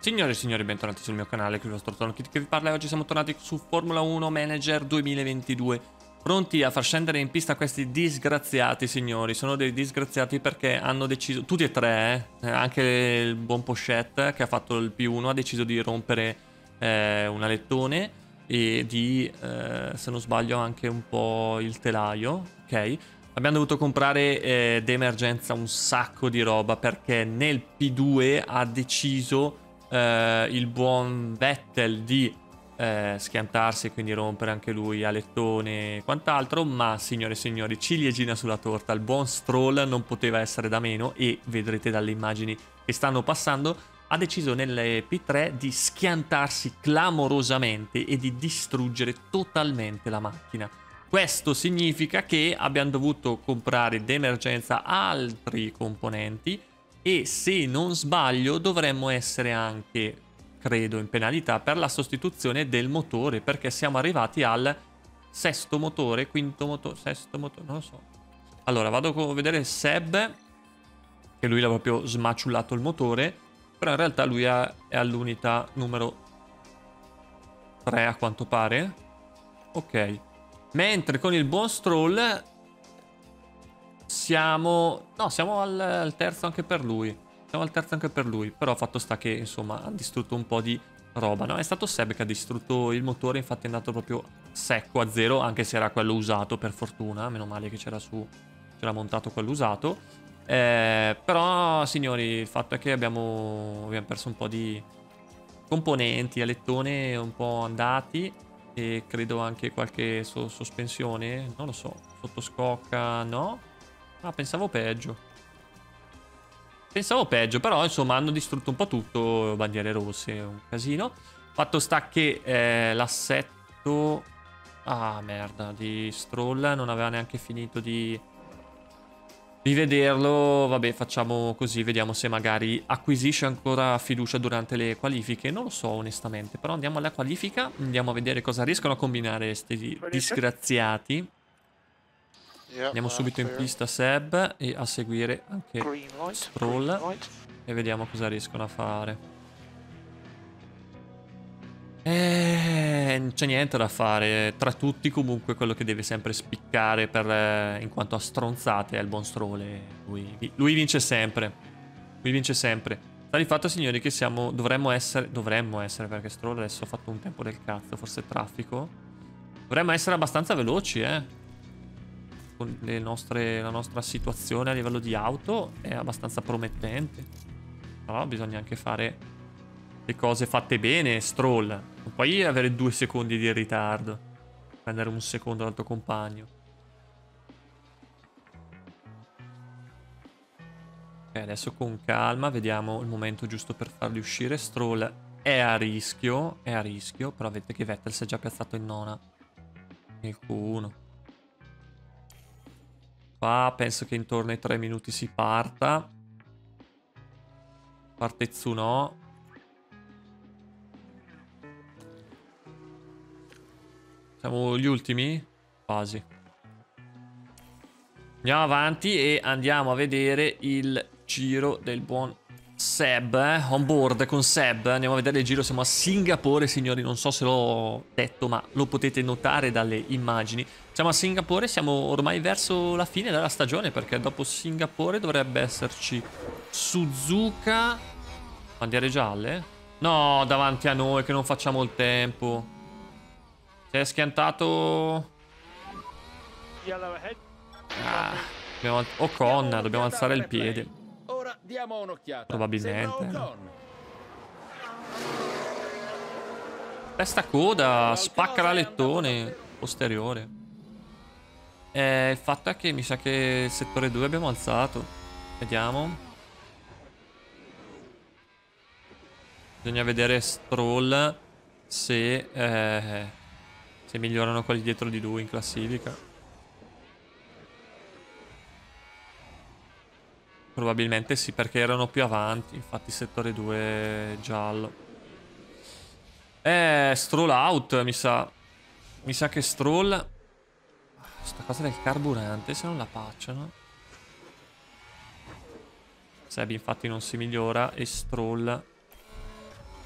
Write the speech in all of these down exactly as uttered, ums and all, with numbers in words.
Signore e signori, bentornati sul mio canale, qui il vostro Tono Kid che vi parla e oggi siamo tornati su Formula uno Manager duemilaventidue, pronti a far scendere in pista questi disgraziati, signori. Sono dei disgraziati perché hanno deciso, tutti e tre, eh, anche il buon Pochette che ha fatto il P uno ha deciso di rompere eh, un alettone e di, eh, se non sbaglio, anche un po' il telaio, ok? Abbiamo dovuto comprare eh, d'emergenza un sacco di roba perché nel P due ha deciso Uh, il buon Vettel di uh, schiantarsi e quindi rompere anche lui alettone e quant'altro, ma signore e signori, ciliegina sulla torta, il buon Stroll non poteva essere da meno e vedrete dalle immagini che stanno passando ha deciso nelle P tre di schiantarsi clamorosamente e di distruggere totalmente la macchina. Questo significa che abbiamo dovuto comprare d'emergenza altri componenti e se non sbaglio dovremmo essere anche, credo, in penalità per la sostituzione del motore, perché siamo arrivati al sesto motore, quinto motore, sesto motore, non lo so. Allora vado a vedere Seb, che lui l'ha proprio smaciullato il motore, però in realtà lui è all'unità numero tre a quanto pare. Ok, mentre con il buon Stroll siamo... no, siamo al, al terzo anche per lui. Siamo al terzo anche per lui. Però fatto sta che, insomma, ha distrutto un po' di roba, no? È stato Seb che ha distrutto il motore, infatti è andato proprio secco a zero, anche se era quello usato, per fortuna. Meno male che c'era su... c'era montato quello usato. Eh, però, signori, il fatto è che abbiamo, abbiamo perso un po' di componenti, alettone un po' andati. E credo anche qualche so sospensione, non lo so, sottoscocca, no? Ah, pensavo peggio. Pensavo peggio, però insomma hanno distrutto un po' tutto, bandiere rosse, un casino. Fatto sta che eh, l'assetto... ah, merda, di Stroll non aveva neanche finito di... di vederlo. Vabbè, facciamo così, vediamo se magari acquisisce ancora fiducia durante le qualifiche. Non lo so onestamente, però andiamo alla qualifica, andiamo a vedere cosa riescono a combinare questi disgraziati. Andiamo subito in pista Seb e a seguire anche Stroll e vediamo cosa riescono a fare. E non c'è niente da fare. Tra tutti comunque quello che deve sempre spiccare per, eh, in quanto a stronzate è il buon Stroll. E lui, lui vince sempre. Lui vince sempre. Sta di fatto, signori, che siamo... dovremmo essere... dovremmo essere, perché Stroll adesso ha fatto un tempo del cazzo, forse traffico. Dovremmo essere abbastanza veloci, eh. Con le nostre, la nostra situazione a livello di auto è abbastanza promettente. Però bisogna anche fare le cose fatte bene, Stroll. Non puoi avere due secondi di ritardo. Prendere un secondo dal tuo compagno. Ok, adesso con calma vediamo il momento giusto per farli uscire. Stroll è a rischio, è a rischio, però vedete che Vettel si è già piazzato in nona. Il Q uno. Qua penso che intorno ai tre minuti si parta. Parte Tsuno. Siamo gli ultimi? Quasi. Andiamo avanti e andiamo a vedere il giro del buon Seb, eh? On board con Seb. Andiamo a vedere il giro, siamo a Singapore, signori. Non so se l'ho detto, ma lo potete notare dalle immagini. Siamo a Singapore, siamo ormai verso la fine della stagione, perché dopo Singapore dovrebbe esserci Suzuka. Bandiere gialle? No, davanti a noi che non facciamo il tempo. Si è schiantato... ah, dobbiamo... Ocon, dobbiamo alzare il piede. Ora diamo un'occhiata. Probabilmente. Testa coda, spacca l'alettone posteriore. Eh, il fatto è che mi sa che il settore due abbiamo alzato. Vediamo. Bisogna vedere Stroll se, eh, se migliorano quelli dietro di lui in classifica. Probabilmente sì, perché erano più avanti. Infatti settore due è giallo. Eh, Stroll out, mi sa. Mi sa che Stroll... sta cosa del carburante, se non la patchano. Seb infatti non si migliora e Stroll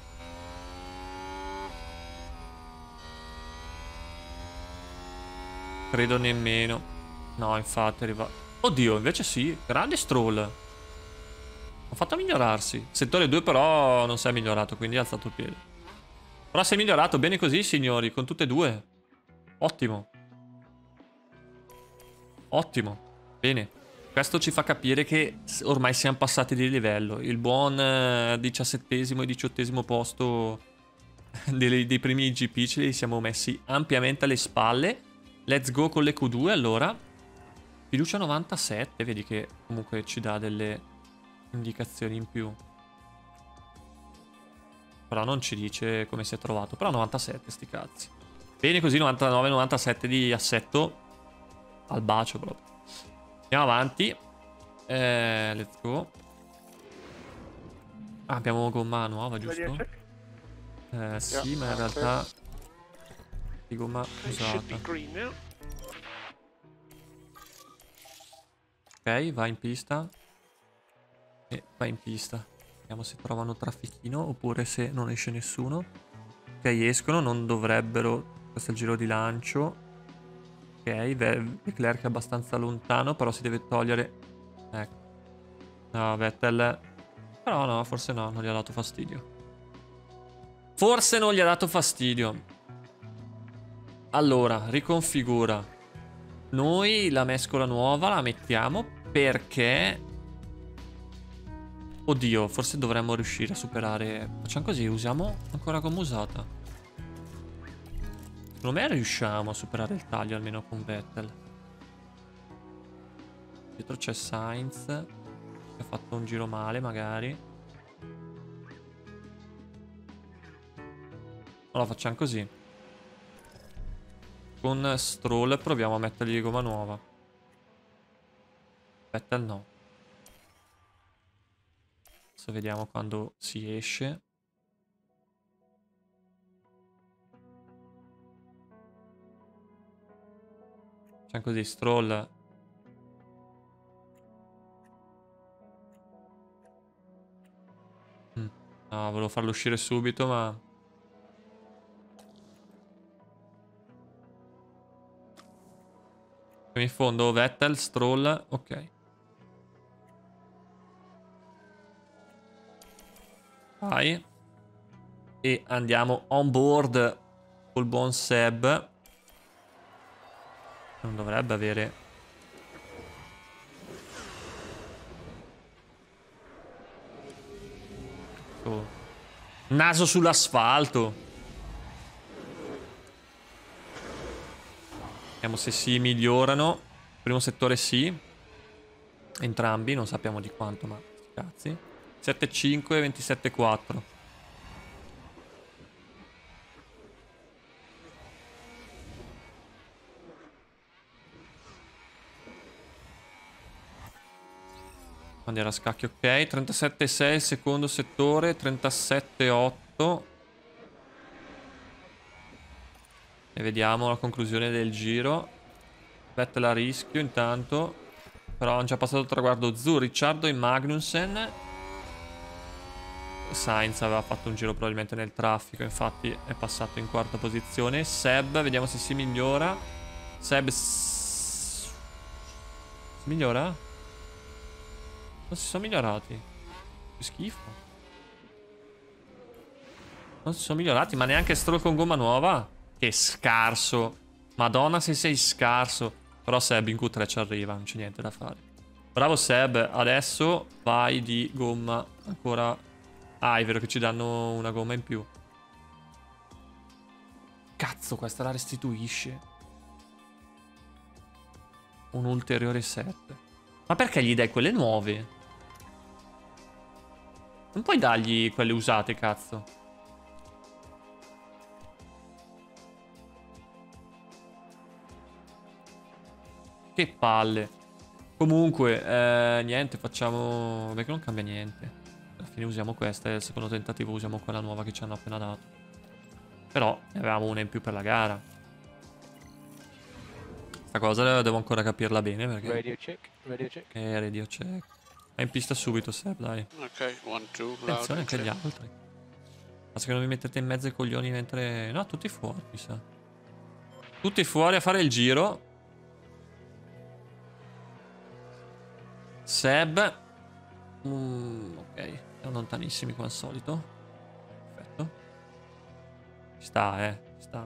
Credo nemmeno. No, infatti arriva... Oddio, invece sì. Grande Stroll. Ho fatto migliorarsi. Settore due però non si è migliorato, quindi ha alzato il piede. Però si è migliorato bene così, signori, con tutte e due. Ottimo. Ottimo. Bene. Questo ci fa capire che ormai siamo passati di livello. Il buon eh, diciassettesimo e diciottesimo posto dei, dei primi I G P ce li siamo messi ampiamente alle spalle. Let's go con le Q due allora. Fiducia novantasette, vedi che comunque ci dà delle indicazioni in più. Però non ci dice come si è trovato. Però novantasette, sti cazzi. Bene così, novantanove novantasette di assetto. Al bacio proprio. Andiamo avanti. Eh, let's go. Ah, abbiamo gomma nuova, giusto? Eh, sì, ma in realtà... di gomma usata. Ok, va in pista. E va in pista. Vediamo se trovano traffichino oppure se non esce nessuno. Ok, escono, non dovrebbero. Questo è il giro di lancio. Ok, Leclerc è abbastanza lontano, però si deve togliere. Ecco. No, Vettel. Però no, forse no, non gli ha dato fastidio. Forse non gli ha dato fastidio. Allora, riconfigura. Noi la mescola nuova la mettiamo perché... Oddio, forse dovremmo riuscire a superare... Facciamo così, usiamo ancora gomma usata. Secondo me riusciamo a superare il taglio almeno con Vettel. Dietro c'è Sainz, che ha fatto un giro male magari. Allora facciamo così. Con Stroll proviamo a mettergli gomma nuova. Vettel no. Adesso vediamo quando si esce. Facciamo così, Stroll. Mm. No, volevo farlo uscire subito, ma... in fondo Vettel, Stroll, ok. Vai. E andiamo on board col buon Seb. Non dovrebbe avere... Oh. Naso sull'asfalto. Vediamo se si migliorano. Primo settore sì. Entrambi, non sappiamo di quanto, ma sti cazzi. sette cinque, ventisette quattro. Bandiera a scacchi, ok. trentasette sei il secondo settore, trentasette otto. E vediamo la conclusione del giro. Vettel a rischio intanto. Però hanno già passato il traguardo Zu, Ricciardo e Magnussen. Sainz aveva fatto un giro probabilmente nel traffico, infatti è passato in quarta posizione. Seb, vediamo se si migliora. Seb... Si migliora? Non si sono migliorati. Che schifo. Non si sono migliorati, ma neanche Stroll con gomma nuova. Che scarso. Madonna se sei scarso. Però Seb in Q tre ci arriva, non c'è niente da fare. Bravo Seb, adesso vai di gomma ancora... Ah, è vero che ci danno una gomma in più. Cazzo, questa la restituisce. Un ulteriore sette. Ma perché gli dai quelle nuove? Non puoi dargli quelle usate, cazzo. Che palle. Comunque, eh, niente, facciamo... Perché non cambia niente. Alla fine usiamo questa e al secondo tentativo usiamo quella nuova che ci hanno appena dato. Però ne avevamo una in più per la gara. Questa cosa devo ancora capirla bene perché... Radio check, radio check. Eh, radio check. È in pista subito, Seb, dai. Ok, one, two, Attenzione anche agli altri. Basta che non vi mettete in mezzo ai coglioni mentre... No, tutti fuori, mi sa. Tutti fuori a fare il giro. Seb. Mm, ok, siamo lontanissimi come al solito. Perfetto. Ci sta, eh. Ci sta.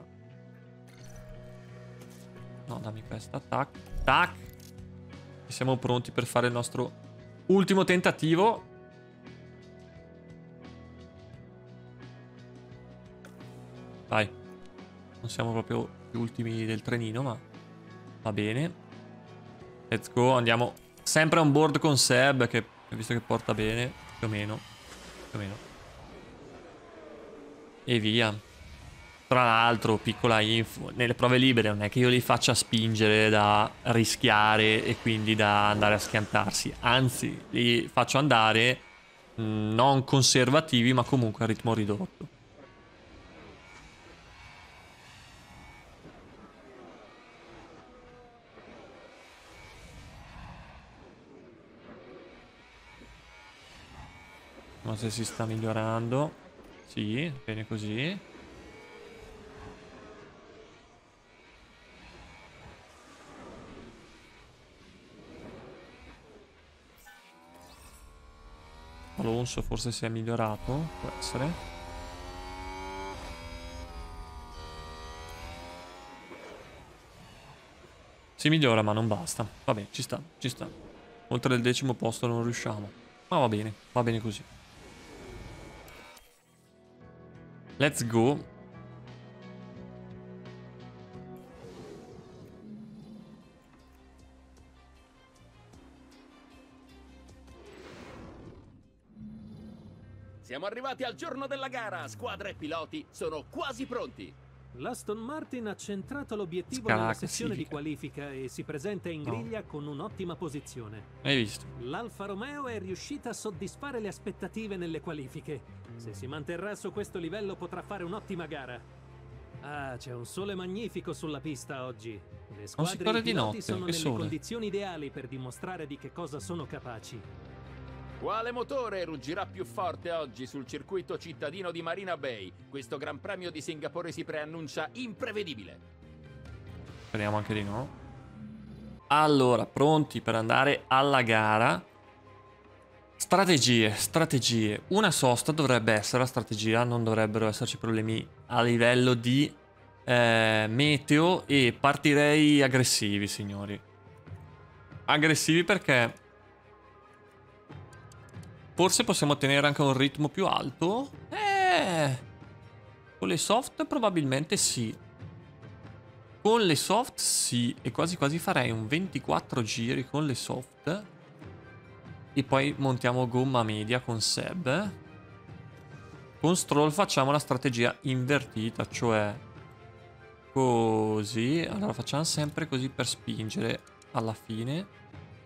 No, dammi questa. Tac. Tac. E siamo pronti per fare il nostro ultimo tentativo. Vai. Non siamo proprio gli ultimi del trenino, ma va bene. Let's go. Andiamo sempre on board con Seb, che visto che porta bene, più o meno. Più o meno. E via. Tra l'altro, piccola info, nelle prove libere non è che io li faccia spingere da rischiare e quindi da andare a schiantarsi. Anzi, li faccio andare mh, non conservativi, ma comunque a ritmo ridotto. Non so se si sta migliorando. Sì, bene così. Alonso forse si è migliorato, può essere. Si migliora ma non basta. Vabbè, ci sta, ci sta. Oltre il decimo posto non riusciamo. Ma va bene, va bene così. Let's go. Siamo arrivati al giorno della gara. Squadra e piloti sono quasi pronti. L'Aston Martin ha centrato l'obiettivo Scala nella la sessione di classifica. qualifica e si presenta in No. griglia con un'ottima posizione. Hai visto? L'Alfa Romeo è riuscita a soddisfare le aspettative nelle qualifiche. Se si manterrà su questo livello potrà fare un'ottima gara. Ah, c'è un sole magnifico sulla pista oggi. Le Non si squadre e corre i di piloti notte, sono che nelle sole. condizioni ideali per dimostrare di che cosa sono capaci. Quale motore ruggirà più forte oggi sul circuito cittadino di Marina Bay? Questo Gran Premio di Singapore si preannuncia imprevedibile. Speriamo anche di no. Allora, pronti per andare alla gara. Strategie, strategie. Una sosta dovrebbe essere la strategia, non dovrebbero esserci problemi a livello di eh, meteo e partirei aggressivi, signori. Aggressivi perché forse possiamo ottenere anche un ritmo più alto. Eh, con le soft probabilmente sì. Con le soft sì. E quasi quasi farei un ventiquattro giri con le soft. E poi montiamo gomma media con Seb. Con Stroll facciamo la strategia invertita, cioè così. Allora facciamo sempre così per spingere alla fine.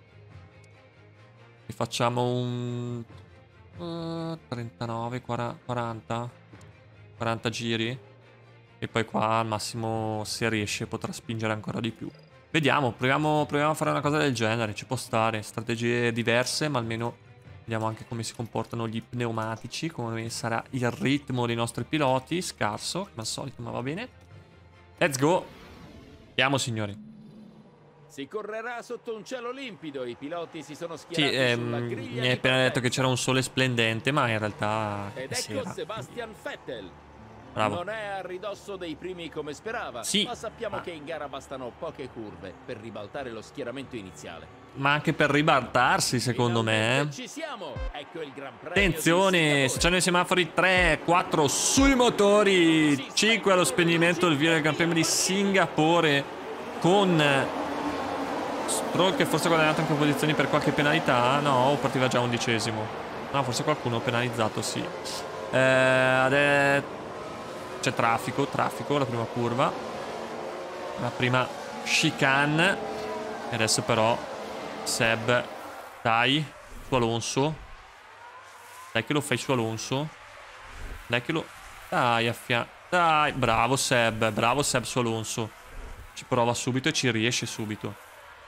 E facciamo un uh, trentanove, quaranta, quaranta giri. E poi qua al massimo, se riesce, potrà spingere ancora di più. Vediamo, proviamo, proviamo a fare una cosa del genere. Ci può stare, strategie diverse, ma almeno vediamo anche come si comportano gli pneumatici, come sarà il ritmo dei nostri piloti. Scarso, come al solito, ma va bene. Let's go. Andiamo, signori. Si correrà sotto un cielo limpido. I piloti si sono Sì, schierati ehm, sulla griglia mi hai di appena detto che partenza. c'era un sole splendente, ma in realtà Ed è ecco sera. Sebastian Vettel. Bravo. Non è a ridosso dei primi come sperava, Sì. ma sappiamo Ah. che in gara bastano poche curve per ribaltare lo schieramento iniziale. Ma anche per ribaltarsi, secondo Finalmente me. ci siamo. Ecco il Gran Premio. Attenzione, di se Singapore. c'hanno i semafori tre, quattro sui motori, cinque allo spegnimento del via del Gran Premio di Singapore con Stroll che forse ha guadagnato anche posizioni per qualche penalità. No, partiva già undicesimo. No, forse qualcuno penalizzato, sì. Eh, adesso c'è traffico, traffico, la prima curva. La prima chicane. E adesso però Seb, dai, su Alonso. Dai che lo fai su Alonso. Dai che lo... Dai, a fianco. Dai, bravo Seb, bravo Seb su Alonso. Ci prova subito e ci riesce subito.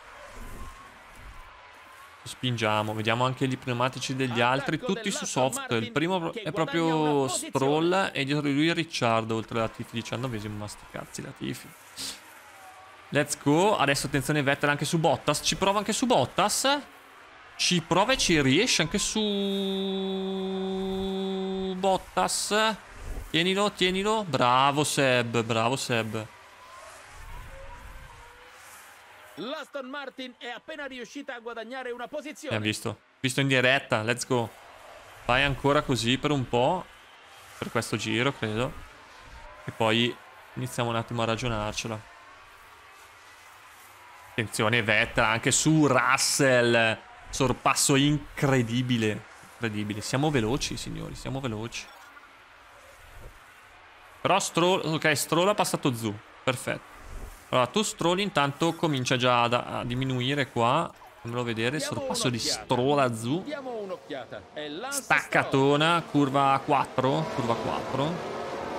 Spingiamo, vediamo anche gli pneumatici degli altri, tutti su soft. Il primo è proprio Stroll e dietro di lui Ricciardo, oltre a Latifi, diciannovesimo, ma sti cazzi Latifi. Let's go, adesso attenzione Vettel anche su Bottas, ci prova anche su Bottas. Ci prova e ci riesce anche su Bottas. Tienilo, tienilo. Bravo Seb, bravo Seb. L'Aston Martin è appena riuscita a guadagnare una posizione. Abbiamo visto. Visto in diretta, let's go. Vai ancora così per un po'. Per questo giro, credo. E poi iniziamo un attimo a ragionarcela. Attenzione Vettel anche su Russell. Sorpasso incredibile. Incredibile. Siamo veloci, signori. Siamo veloci. Però Stroll... Ok, Stroll ha passato Zu. Perfetto. Allora, tu Stroll intanto comincia già a, a diminuire qua. Fammelo vedere. Sorpasso di Stroll a Zu. Diamo un'occhiata. È Lance Staccatona. Curva quattro. Curva quattro.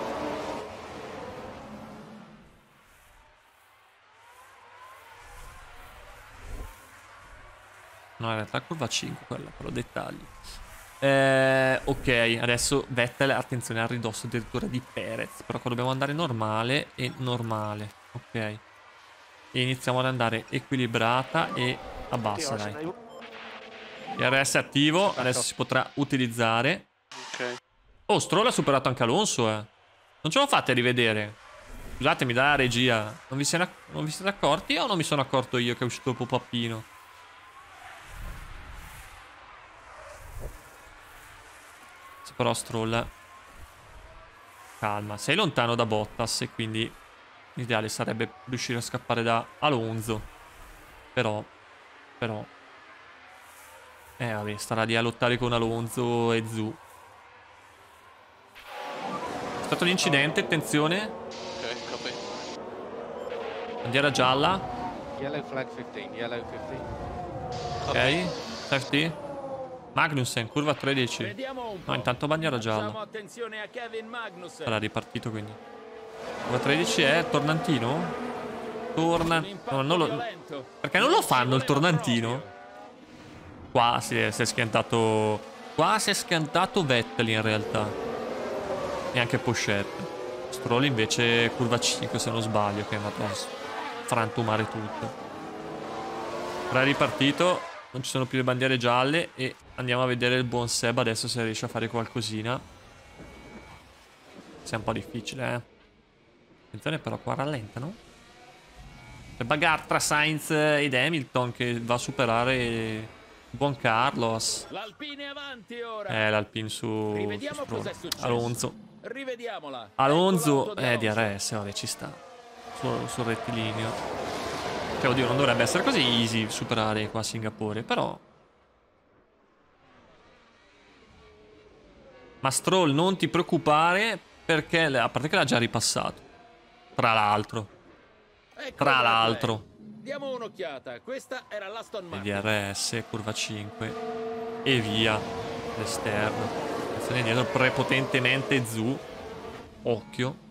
No, in realtà curva cinque quella, però dettagli. Eh, ok, adesso Vettel, attenzione al ridosso addirittura di Perez. Però qua dobbiamo andare normale e normale. Ok. E iniziamo ad andare equilibrata e abbassa, dai. D R S attivo, adesso si potrà utilizzare. Ok. Oh, Stroll ha superato anche Alonso, eh. Non ce lo fate a rivedere? Scusatemi, dalla regia. Non vi, siete, non vi siete accorti o non mi sono accorto io che è uscito il pop-upino? Però Stroll, calma, sei lontano da Bottas e quindi l'ideale sarebbe riuscire a scappare da Alonso. Però, però Eh vabbè, starà lì a lottare con Alonso e Zu. È stato un incidente, attenzione. Ok, copy. Bandiera gialla. Yellow flag quindici, yellow quindici. Ok, safety. Magnussen, curva tredici. Vediamo un po'. No, intanto bandiera gialla. Facciamo attenzione a Kevin Magnussen. Sarà ripartito quindi. Curva tredici è tornantino? Torna... No, non lo... Perché non lo fanno il tornantino? Qua si è, si è schiantato... Qua si è schiantato Vettel in realtà. E anche Pochette. Stroll invece curva cinque se non sbaglio, che è andato a frantumare tutto. Ora è ripartito. Non ci sono più le bandiere gialle e andiamo a vedere il buon Seb adesso se riesce a fare qualcosina. Sia un po' difficile, eh. Attenzione però, qua rallentano. C'è bagarre tra Sainz ed Hamilton che va a superare il buon Carlos. L'Alpine avanti ora. Eh, l'Alpine su, Rivediamo su cos'è successo. Alonso. Rivediamola. Alonso, Ecco eh, l'auto D R S, vabbè, ci sta. Sul, sul rettilineo. Cioè, oddio, non dovrebbe essere così easy superare qua a Singapore, però... Ma Stroll, non ti preoccupare, perché... A parte che l'ha già ripassato. Tra l'altro. Ecco Tra il l'altro. replay. Diamo un'occhiata. Questa era l'Aston E Martin. D R S, curva cinque. E via. L'esterno. Attenzione dietro, prepotentemente Zu. Occhio.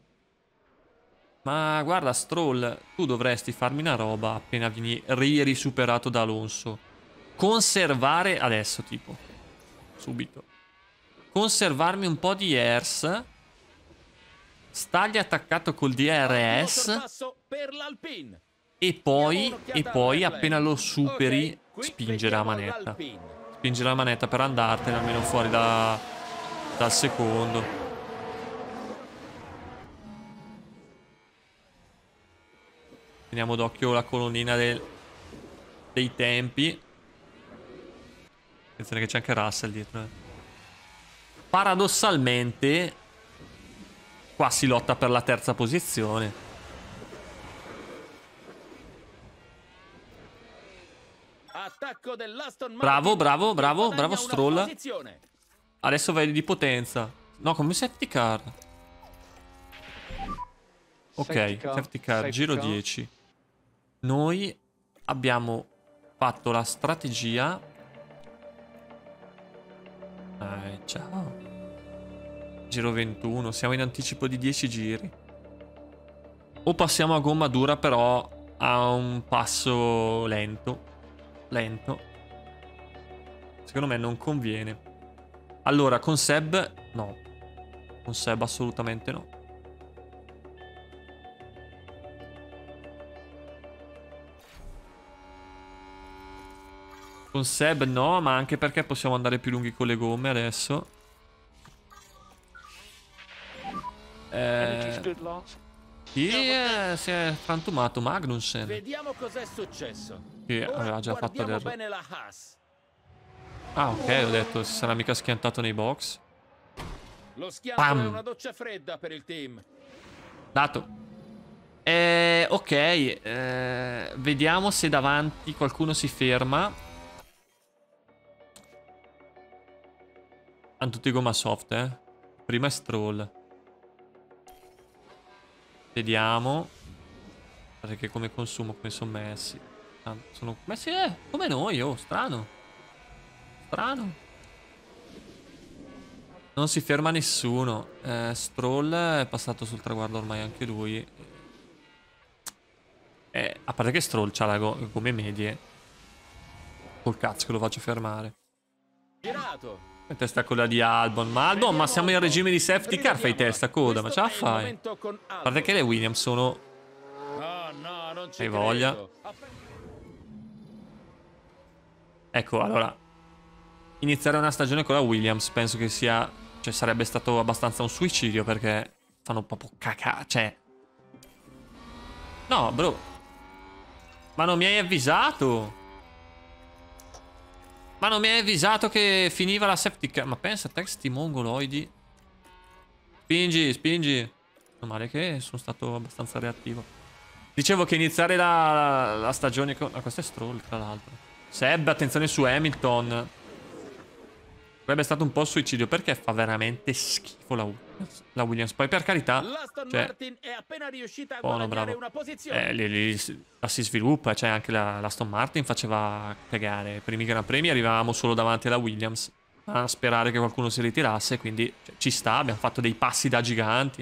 Ma guarda Stroll, tu dovresti farmi una roba appena vieni risuperato da Alonso. Conservare adesso tipo. Subito. Conservarmi un po' di E R S. Stagli attaccato col D R S. Per l'Alpine. E poi, e poi appena lo superi, okay, spingere la manetta. Spingere la manetta per andartene almeno fuori da, dal secondo. Teniamo d'occhio la colonnina del, dei tempi. Attenzione che c'è anche Russell dietro. Eh. Paradossalmente, qua si lotta per la terza posizione. Attacco dell'Aston Martin. Bravo, bravo, bravo, bravo Stroll. Posizione. Adesso vai di potenza. No, come safety car. Ok, Safety car, safety car, safety giro car. dieci. Noi abbiamo fatto la strategia. Eh, ciao. Giro ventuno, siamo in anticipo di dieci giri. O passiamo a gomma dura però a un passo lento. Lento. Secondo me non conviene. Allora, con Seb no. Con Seb assolutamente no. Con Seb no, ma anche perché possiamo andare più lunghi con le gomme adesso. Energy Eh, stood last. chi è- si è frantumato? Magnussen, Vediamo cos'è successo. che Ora aveva già fatto guardiamo l'errore. bene la Haas. Ah, ok, ho detto, si sarà mica schiantato nei box. Lo schianto Pam. è una doccia fredda per il team. Dato. Eh, ok, eh, vediamo se davanti qualcuno si ferma. Hanno tutti gomma soft, eh. Prima è Stroll. Vediamo. Perché come consumo come sono messi. Ah, sono messi eh, come noi, oh, strano. Strano. Non si ferma nessuno. Eh, Stroll è passato sul traguardo ormai anche lui. Eh, a parte che Stroll c'ha la go gomme medie. Col cazzo che lo faccio fermare. Girato. E testa coda di Albon. Ma Albon, ma siamo in regime di safety car, fai testa coda, ma ce la Questo è il fai? momento con A parte che le Albon. Williams sono... No, no, non ci Hai voglia? credo. App- Ecco, allora, iniziare una stagione con la Williams penso che sia, cioè sarebbe stato abbastanza un suicidio perché fanno proprio cacà, cioè... No, bro. Ma non mi hai avvisato? Ma non mi hai avvisato che finiva la safety car? Ma pensa, te sti mongoloidi. Spingi, spingi. Meno male che sono stato abbastanza reattivo. Dicevo che iniziare la, la stagione con... Ah, questo è Stroll, tra l'altro. Seb, attenzione su Hamilton. Sarebbe stato un po' suicidio perché fa veramente schifo la, la Williams. Poi per carità, L'Aston cioè, Martin è appena riuscita a buono, guadagnare bravo. una posizione. Eh, lì, lì la si sviluppa, cioè anche la, l'Aston Martin faceva cagare. I primi Gran Premi arrivavamo solo davanti alla Williams a sperare che qualcuno si ritirasse, quindi cioè, ci sta, abbiamo fatto dei passi da giganti.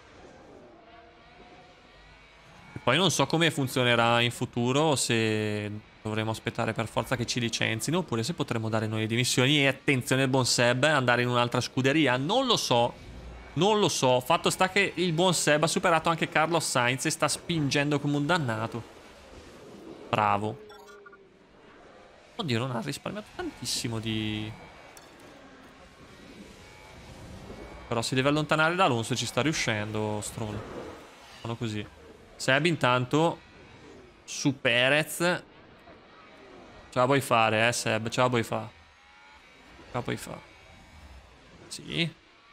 E poi non so come funzionerà in futuro, se dovremo aspettare per forza che ci licenzino oppure se potremo dare noi le dimissioni e attenzione il buon Seb andare in un'altra scuderia, non lo so. Non lo so, fatto sta che il buon Seb ha superato anche Carlos Sainz e sta spingendo come un dannato. Bravo. Oddio, non ha risparmiato tantissimo di... Però si deve allontanare da Alonso e ci sta riuscendo Stroll. Sono così. Seb intanto su Perez. Ce la puoi fare, eh Seb, ce la puoi fare. Ce la puoi fare. Sì.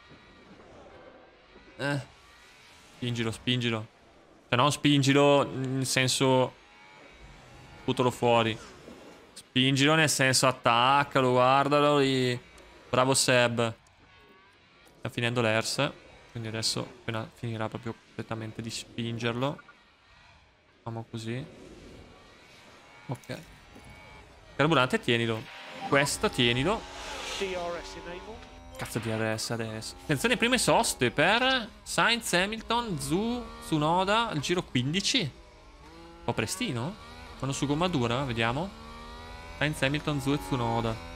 Eh. Spingilo, spingilo. Cioè non spingilo nel senso... Buttalo fuori. Spingilo nel senso attaccalo, guardalo lì. Bravo Seb. Sta finendo l'E R S. Quindi adesso appena finirà proprio completamente di spingerlo. Facciamo così. Ok. Carburante tienilo. Questo tienilo. D R S enabled. Cazzo di R S adesso. Attenzione, prime soste per Sainz, Hamilton, Zhu, Tsunoda, al giro quindici. Un po' prestino. Vanno su gomma dura, vediamo. Sainz, Hamilton, Zhu e Tsunoda.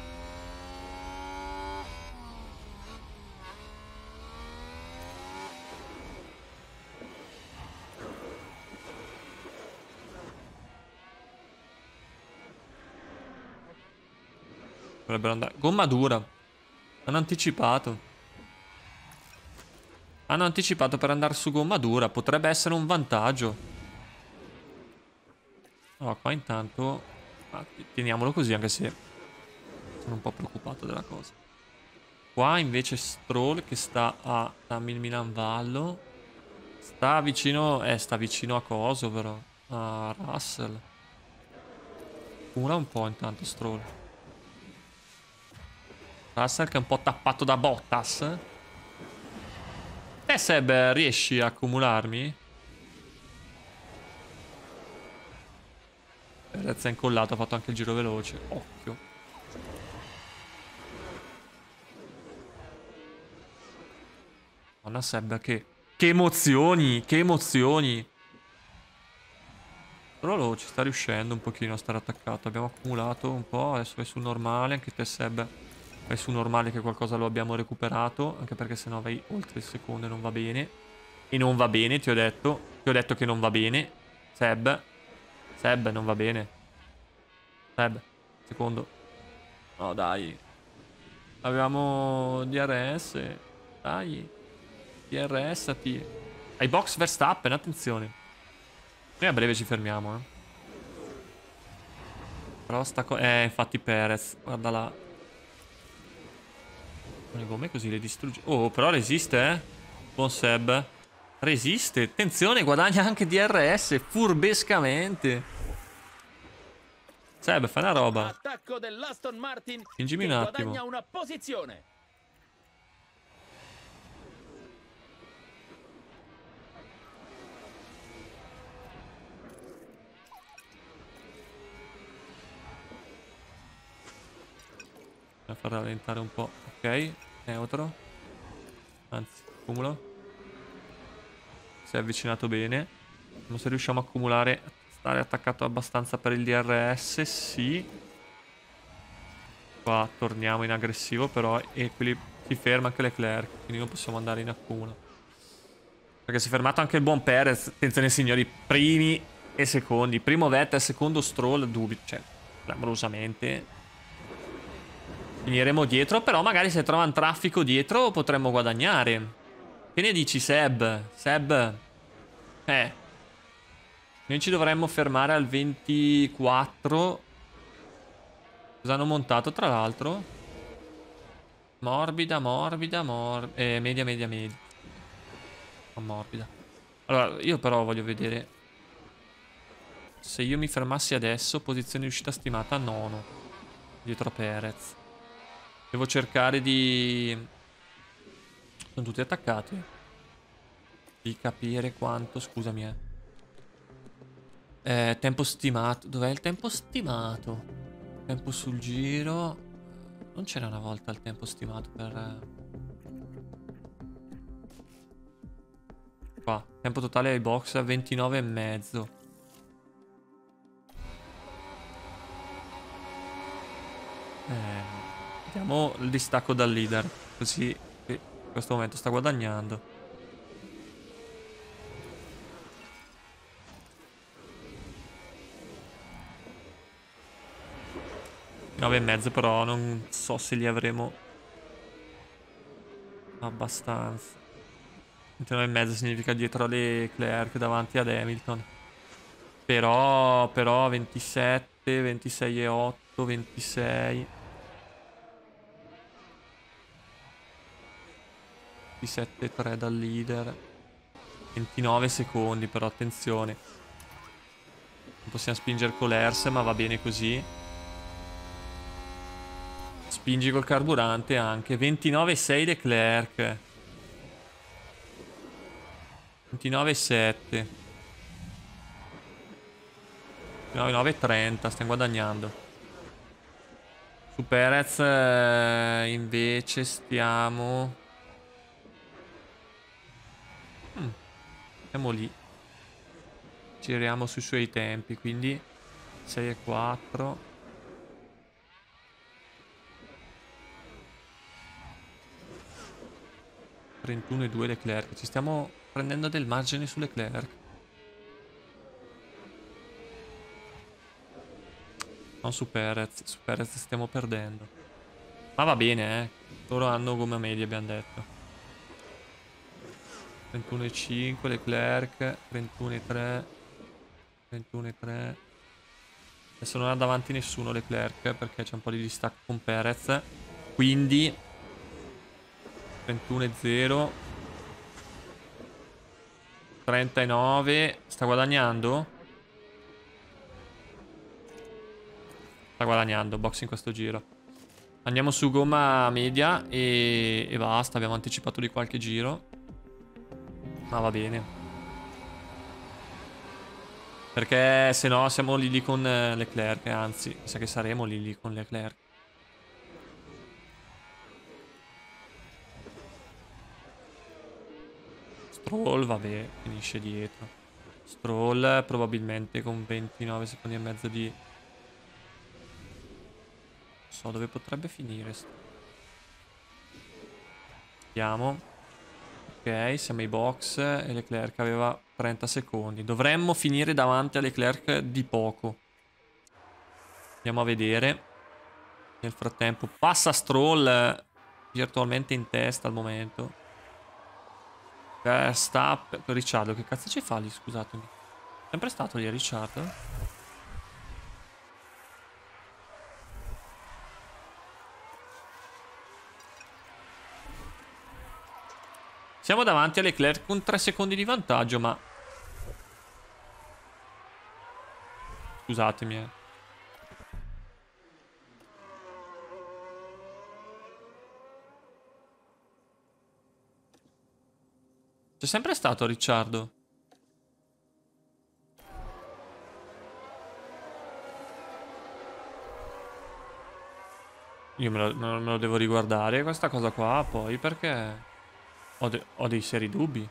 Dovrebbero andare. Gomma dura. Hanno anticipato. Hanno anticipato per andare su gomma dura. Potrebbe essere un vantaggio. Allora, qua intanto... Ah, teniamolo così, anche se... Sono un po' preoccupato della cosa. Qua invece Stroll che sta a... a Milan Vallo. Sta vicino... Eh, sta vicino a coso, però. A Russell. Accumula un po' intanto Stroll. Russell che è un po' tappato da Bottas. Te Seb riesci a accumularmi? Perez è incollato, ha fatto anche il giro veloce. Occhio. Madonna Seb che... Che emozioni! Che emozioni! Però lo ci sta riuscendo un pochino a stare attaccato. Abbiamo accumulato un po', adesso vai sul normale. Anche te Seb vai su normale che qualcosa lo abbiamo recuperato. Anche perché sennò vai oltre il secondo e non va bene. E non va bene, ti ho detto. Ti ho detto che non va bene. Seb. Seb, non va bene. Seb, secondo. No, dai. Avevamo D R S. Dai. D R S, ti. Ai box Verstappen, attenzione. Noi a breve ci fermiamo, eh. Però sta co... Eh, infatti Perez, guarda là. Con le gomme così le distrugge. Oh, però resiste, eh. Buon Seb. Resiste. Attenzione, guadagna anche D R S furbescamente. Seb, fai una roba. Attacco dell'Aston Martin. Fingimi che un attimo. guadagna una posizione. A far rallentare un po'. Ok, neutro. Anzi, accumulo. Si è avvicinato bene. Vediamo se riusciamo a accumulare. Stare attaccato abbastanza per il D R S. Sì. Qua torniamo in aggressivo, però e quelli si ferma anche Leclerc, quindi non possiamo andare in accumulo. Perché si è fermato anche il buon Perez. Attenzione signori, primi e secondi. Primo Vettel, secondo Stroll, dubito, cioè, clamorosamente. Finiremo dietro, però magari se trova un traffico dietro potremmo guadagnare. Che ne dici Seb? Seb? Eh. Noi ci dovremmo fermare al ventiquattro. Cosa hanno montato tra l'altro? Morbida, morbida, morbida. Eh, media, media, media. Oh, morbida. Allora, io però voglio vedere. Se io mi fermassi adesso, posizione di uscita stimata nono. Dietro a Perez. Devo cercare di... Sono tutti attaccati. Di capire quanto... Scusami, eh. eh tempo stimato. Dov'è il tempo stimato? Tempo sul giro. Non c'era una volta il tempo stimato per... Qua. Tempo totale ai box ventinove e mezzo. Eh... Vediamo il distacco dal leader. Così in questo momento sta guadagnando. nove e mezzo però non so se li avremo abbastanza. nove e mezzo significa dietro a Leclerc, davanti ad Hamilton. Però, però ventisette, ventisei e otto, ventisei... ventisette e tre dal leader. ventinove secondi però, attenzione. Non possiamo spingere con l'Erse, ma va bene così. Spingi col carburante anche. ventinove e sei Leclerc. ventinove e sette. ventinove e nove e trenta, stiamo guadagnando. Su Perez eh, invece stiamo... Mm. Siamo lì. Giriamo sui suoi tempi, quindi sei e quattro. trentuno e due Leclerc. Ci stiamo prendendo del margine su Leclerc. Non su Perez. Su Perez stiamo perdendo. Ma va bene, eh. Loro hanno gomme media, abbiamo detto. trentuno e cinque Leclerc. trentuno e tre. trentuno e tre. Adesso non ha davanti nessuno Leclerc, perché c'è un po' di distacco con Perez. Quindi trentuno e zero. trentanove. Sta guadagnando? Sta guadagnando box in questo giro. Andiamo su gomma media e, e basta. Abbiamo anticipato di qualche giro, ma va bene, perché se no siamo lì lì con Leclerc. Anzi, mi sa che saremo lì lì con Leclerc. Stroll, vabbè, finisce dietro. Stroll probabilmente con ventinove secondi e mezzo di... Non so dove potrebbe finire. Vediamo. Ok, siamo ai box e Leclerc aveva trenta secondi. Dovremmo finire davanti a Leclerc di poco. Andiamo a vedere. Nel frattempo passa Stroll eh, virtualmente in testa al momento. Verstappen. Ricciardo, che cazzo ci fa lì? Scusatemi. Sempre stato lì Ricciardo? Siamo davanti a Leclerc con tre secondi di vantaggio, ma... Scusatemi, eh. C'è sempre stato Ricciardo. Io me lo, me lo devo riguardare questa cosa qua, poi, perché ho, de ho dei seri dubbi.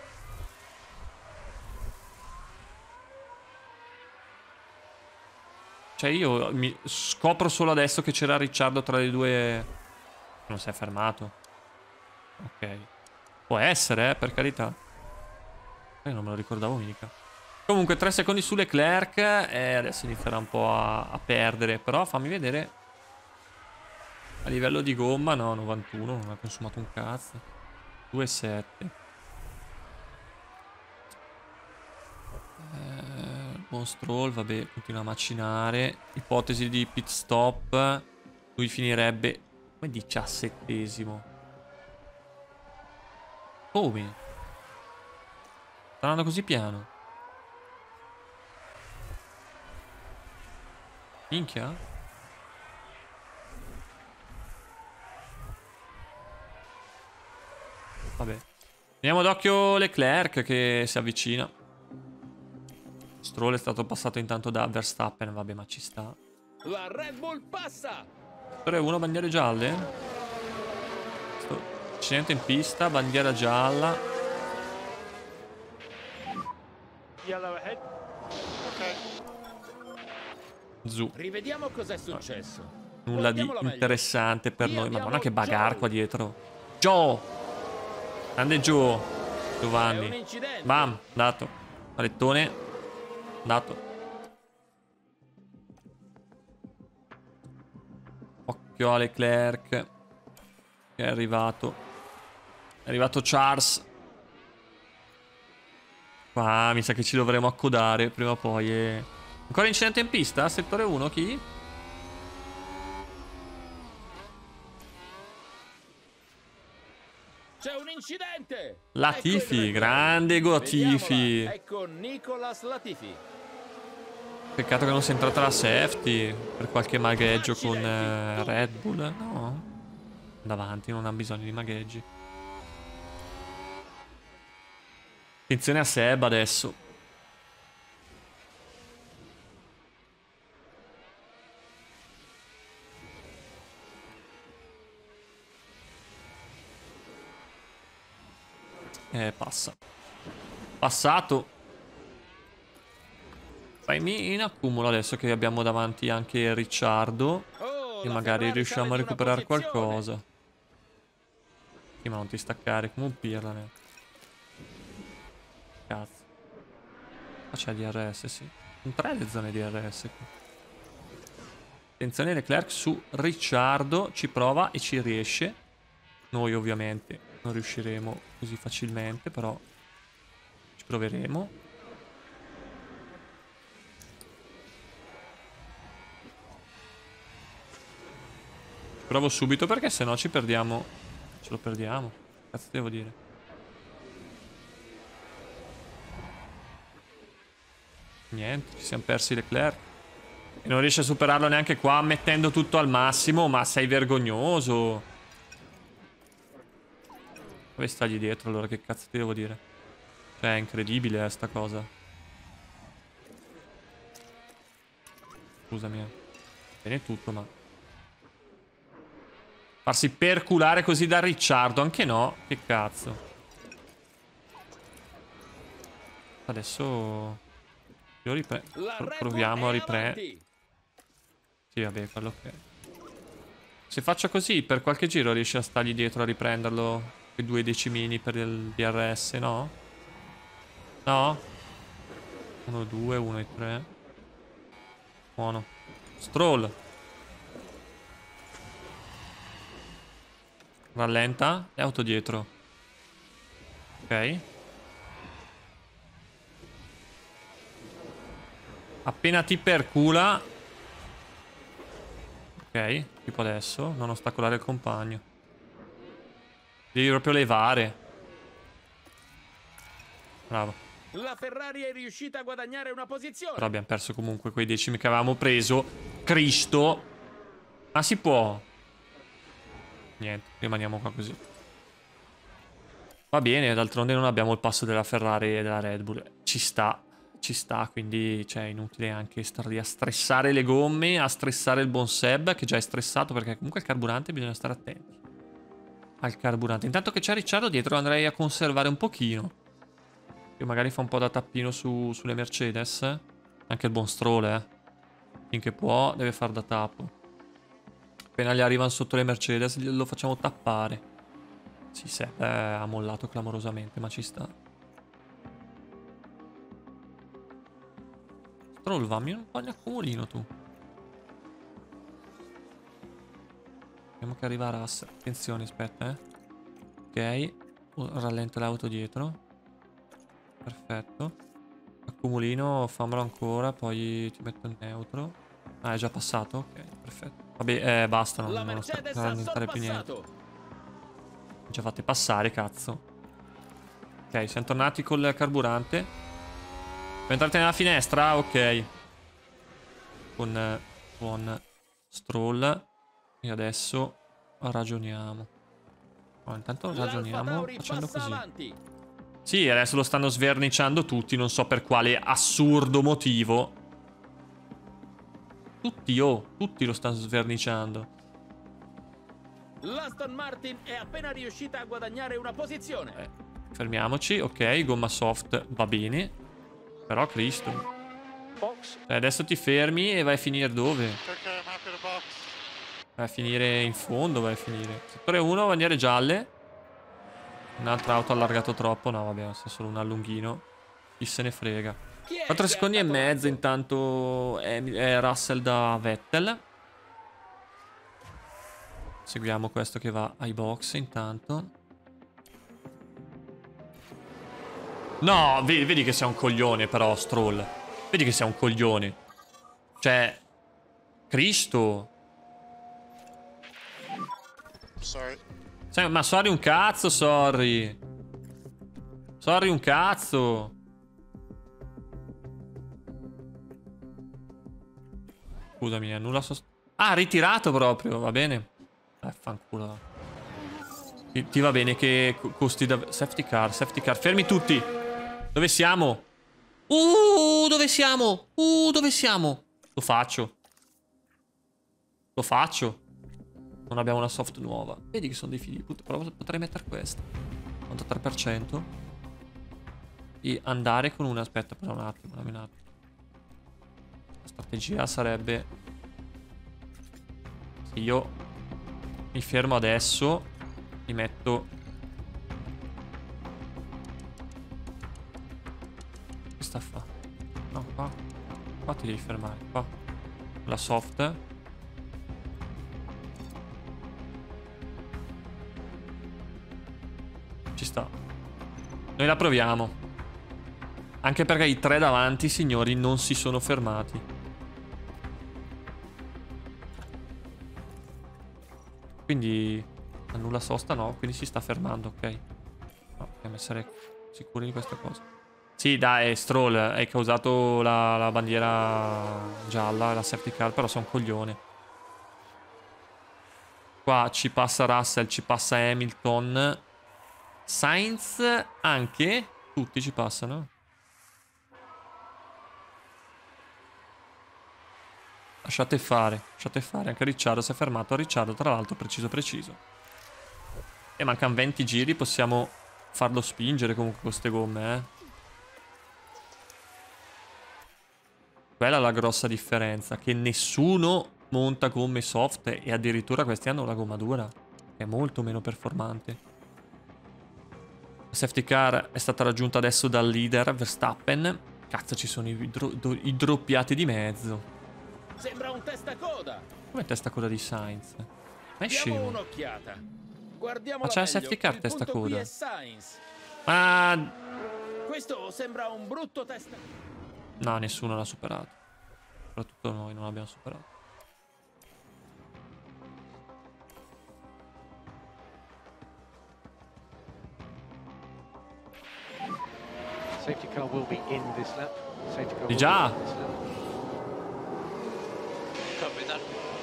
Cioè io mi scopro solo adesso che c'era Ricciardo tra le due. Non si è fermato. Ok. Può essere, eh, per carità. Io non me lo ricordavo mica. Comunque tre secondi su Leclerc. E adesso inizierà un po' a, a perdere. Però fammi vedere. A livello di gomma, no, novantuno. Non ha consumato un cazzo. due virgola sette. Eh, buon Stroll, vabbè, continua a macinare. Ipotesi di pit stop. Lui finirebbe come diciassettesimo. Come? Sta andando così piano. Minchia. Vabbè. Teniamo d'occhio Leclerc che si avvicina. Stroll è stato passato intanto da Verstappen. Vabbè, ma ci sta. La Red Bull passa. tre uno, bandiere gialle. Sto... Incidente in pista, bandiera gialla. Yellow ahead. Okay. Zu. Rivediamo cos'è successo. Nulla di Guardiamola meglio. interessante per Qui noi. abbiamo Madonna che bagar Joe. qua dietro. Joe. Grande Joe. È un Giovanni. incidente. Bam. Dato. Palettone. Dato. Occhio a Leclerc. Che è arrivato. È arrivato Charles. Qua mi sa che ci dovremo accodare prima o poi. E... Ancora incidente in pista? Settore uno, chi? C'è un incidente. Latifi, Ecco il grande Latifi. Vediamola. Ecco Nicolas Latifi. Peccato che non sia entrata la safety per qualche magheggio con eh, Red Bull. No. Davanti, non ha bisogno di magheggi. Attenzione a Seb adesso. Eh, passa. Passato. Vai in accumulo adesso che abbiamo davanti anche Ricciardo. Oh, E la magari Ferrari riusciamo a sale di una recuperare posizione. qualcosa. Sì, ma non ti staccare come un pirla, ne. Cazzo. Ah, c'è D R S, sì. Sono tre le zone D R S qui. Attenzione Leclerc su Ricciardo. Ci prova e ci riesce. Noi ovviamente non riusciremo così facilmente, però ci proveremo. Ci provo subito perché sennò ci perdiamo. Ce lo perdiamo. Cazzo devo dire. Niente, ci siamo persi Leclerc. E non riesce a superarlo neanche qua mettendo tutto al massimo. Ma sei vergognoso. Dove stagli dietro allora? Che cazzo ti devo dire? Cioè è incredibile eh, sta cosa. Scusami eh. Bene tutto ma farsi perculare così da Ricciardo. Anche no. Che cazzo. Adesso io ripre La Red Bull proviamo a è riprendere. avanti. Sì vabbè quello che se faccio così per qualche giro riesci a stargli dietro a riprenderlo. Quei due decimini per il D R S, no? No? uno, due, uno e tre. Buono. Stroll. Rallenta e auto dietro. Ok. Appena ti percula. Ok, tipo adesso. Non ostacolare il compagno. Devi proprio levare. Bravo. La Ferrari è riuscita a guadagnare una posizione. Però abbiamo perso comunque quei decimi che avevamo preso. Cristo. Ma si può. Niente, rimaniamo qua così. Va bene, d'altronde non abbiamo il passo della Ferrari e della Red Bull. Ci sta, ci sta, quindi cioè, è inutile anche stare lì a stressare le gomme, a stressare il buon Seb, che già è stressato perché comunque il carburante bisogna stare attenti. Al carburante. Intanto che c'è Ricciardo dietro andrei a conservare un pochino. Che magari fa un po' da tappino su, sulle Mercedes. Anche il buon Stroll, eh. Finché può, deve far da tappo. Appena gli arrivano sotto le Mercedes, lo facciamo tappare. Sì, sì, eh, ha mollato clamorosamente, ma ci sta. Stroll, vammi un po' in accumulino tu. Vediamo che arriva Russell. Attenzione, aspetta, eh. Ok. Rallenta l'auto dietro. Perfetto. Accumulino, fammelo ancora, poi ti metto in neutro. Ah, è già passato? Ok, perfetto. Vabbè, eh, basta, non, non lo sto rallentare più niente. Ci fate passare, cazzo. Ok, siamo tornati col carburante. Entrate nella finestra? Ok. Con eh, buon Stroll. E adesso ragioniamo. Oh, intanto ragioniamo facendo così. Sì, adesso lo stanno sverniciando tutti, non so per quale assurdo motivo. Tutti, oh, tutti lo stanno sverniciando. L'Aston Martin è appena riuscita a guadagnare una posizione. Eh, fermiamoci, ok, gomma soft va bene. Però Cristo. Eh, adesso ti fermi e vai a finire dove? Vai a finire in fondo, vai a finire. Settore uno, bandiere gialle. Un'altra auto allargato troppo. No, vabbè, è solo un allunghino. Chi se ne frega. quattro secondi e mezzo intanto è, è Russell da Vettel. Seguiamo questo che va ai box intanto. No, vedi, vedi che sei un coglione però, Stroll. Vedi che sei un coglione. Cioè, Cristo. Sorry. Sai, ma sorry un cazzo, sorry. Sorry un cazzo. Scusami, annulla sost... Ah, ritirato proprio, va bene. Eh, fanculo. Ti, ti va bene che costi da... Safety car, safety car. Fermi tutti. Dove siamo? Uh, dove siamo? Uh, dove siamo? Lo faccio. Lo faccio. Non abbiamo una soft nuova. Vedi che sono dei figli di puttana. Però potrei mettere questa. novantatré per cento. E andare con una... Aspetta, però un attimo, un attimo. La strategia sarebbe... Se io mi fermo adesso, mi metto... Che sta a fa? No, qua. Qua ti devi fermare, qua. La soft. Ci sta. Noi la proviamo. Anche perché i tre davanti, signori, non si sono fermati. Quindi annulla sosta, no? Quindi si sta fermando, ok. No, dobbiamo essere sicuri di questa cosa. Sì, dai, Stroll, hai causato la, la bandiera gialla, la safety car, però sei un coglione. Qua ci passa Russell, ci passa Hamilton. Sainz anche. Tutti ci passano. Lasciate fare, lasciate fare. Anche Ricciardo si è fermato. Ricciardo, tra l'altro, preciso preciso. E mancano venti giri. Possiamo farlo spingere comunque con queste gomme, eh. Quella è la grossa differenza. Che nessuno monta gomme soft. E addirittura questi hanno la gomma dura. Che è molto meno performante. La safety car è stata raggiunta adesso dal leader Verstappen. Cazzo, ci sono i, dro i doppiati di mezzo. Sembra un testacoda. Come testacoda di Sainz? Ma è Diamo scemo. un'occhiata. Guardiamo Ma c'è la safety car Il testa punto qui coda. è Sainz. Ma... Questo sembra un brutto testa. No, nessuno l'ha superato. Soprattutto noi non l'abbiamo superato. Safety car will be in this lap. Safety car Di will già. be in this lap. Copy that.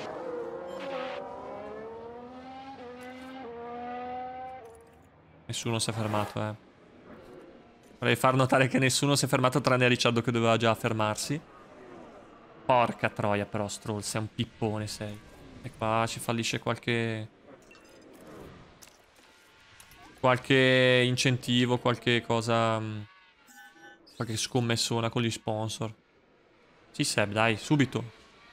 Nessuno si è fermato, eh. Vorrei far notare che nessuno si è fermato tranne Ricciardo che doveva già fermarsi. Porca troia però, Stroll, sei un pippone, sei. E qua ci fallisce qualche... Qualche incentivo, qualche cosa... mh, Qualche scommessona con gli sponsor. Sì, Seb, dai, subito.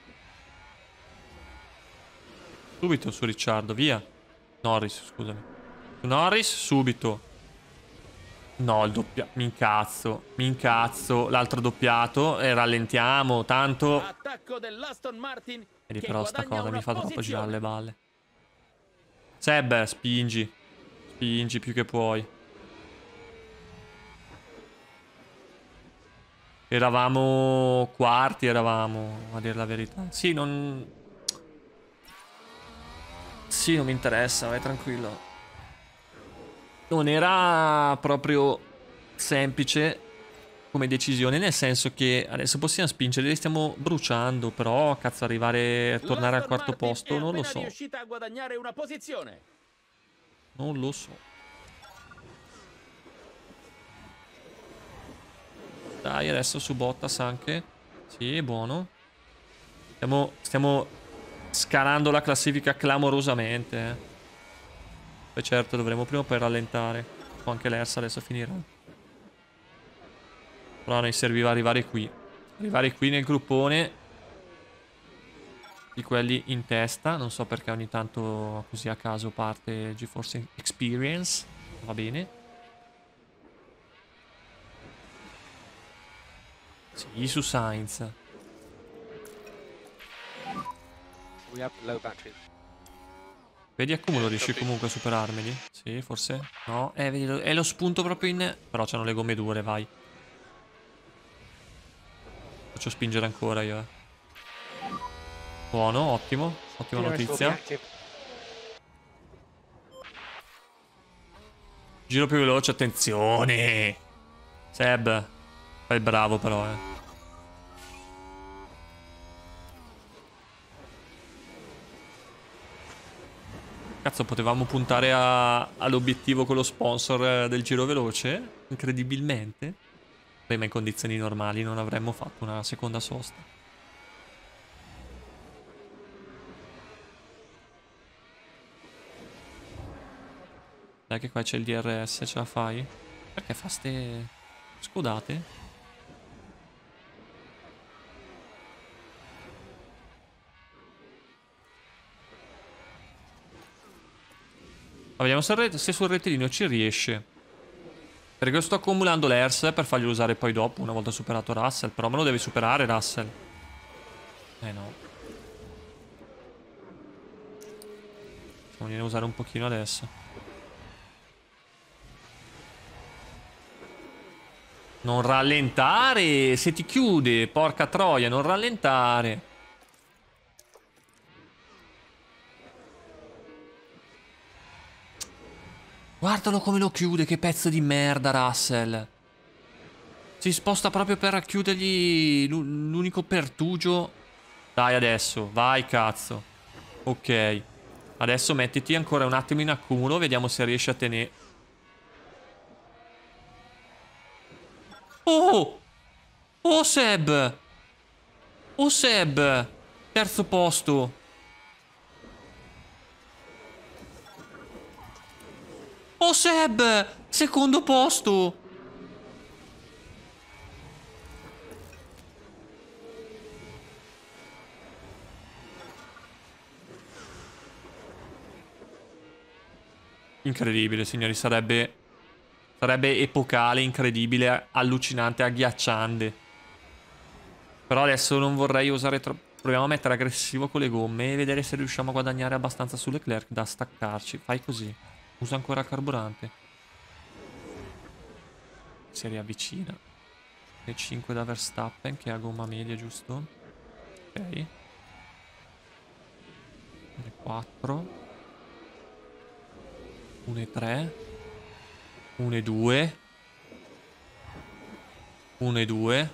Subito su Ricciardo, via. Norris, scusami. Su Norris, subito. No, il doppiato. Mi incazzo. Mi incazzo. L'altro doppiato. E rallentiamo. Tanto. Attacco dell'Aston Martin. Vedi, che però sta guadagna cosa mi una fa troppo posizione. girare le balle. Seb, spingi. Spingi più che puoi. Eravamo quarti, eravamo, a dire la verità. Sì, non... Sì, non mi interessa, vai tranquillo. Non era proprio semplice come decisione, nel senso che adesso possiamo spingere, li stiamo bruciando, però cazzo arrivare a tornare al L'Aston quarto Martin posto è non lo appena so. riuscita a guadagnare una posizione. Non lo so. Dai, adesso su Bottas anche. Sì, buono. Stiamo, stiamo scalando la classifica clamorosamente. Eh. Poi certo dovremo prima o poi rallentare. O anche l'Ersa adesso finirà. Però a noi serviva arrivare qui. Arrivare qui nel gruppone di quelli in testa. Non so perché ogni tanto così a caso parte GeForce Experience. Va bene. Sì, su Sainz. We have low battery. Vedi accumulo, riesci comunque a superarmeli? Sì, forse? No? Eh, vedi, è lo spunto proprio in... Però c'hanno le gomme dure, vai. Faccio spingere ancora io, eh. Buono, ottimo. Ottima notizia. Giro più veloce, attenzione! Seb, fai il bravo però, eh. Cazzo, potevamo puntare all'obiettivo con lo sponsor del giro veloce? Incredibilmente. Beh, ma in condizioni normali non avremmo fatto una seconda sosta. Dai che qua c'è il D R S, ce la fai? Perché fa ste scudate? Ma vediamo se, re- se sul rettilineo ci riesce. Perché sto accumulando l'E R S per farglielo usare poi dopo, una volta superato Russell. Però me lo devi superare, Russell. Eh no. Facciamo venire a usare un pochino adesso. Non rallentare! Se ti chiude, porca troia, non rallentare. Guardalo come lo chiude, che pezzo di merda, Russell. Si sposta proprio per chiudergli l'unico pertugio. Dai adesso, vai cazzo. Ok. Adesso mettiti ancora un attimo in accumulo, vediamo se riesci a tenere. Oh! Oh Seb! Oh Seb! Terzo posto. Oh Seb! Secondo posto! Incredibile, signori, sarebbe... Sarebbe epocale, incredibile, allucinante, agghiacciante. Però adesso non vorrei usare troppo... Proviamo a mettere aggressivo con le gomme e vedere se riusciamo a guadagnare abbastanza su Leclerc da staccarci. Fai così. Usa ancora carburante. Si riavvicina. E cinque da Verstappen che ha gomma media, giusto? Ok. E quattro. uno e tre. uno e due. uno e due.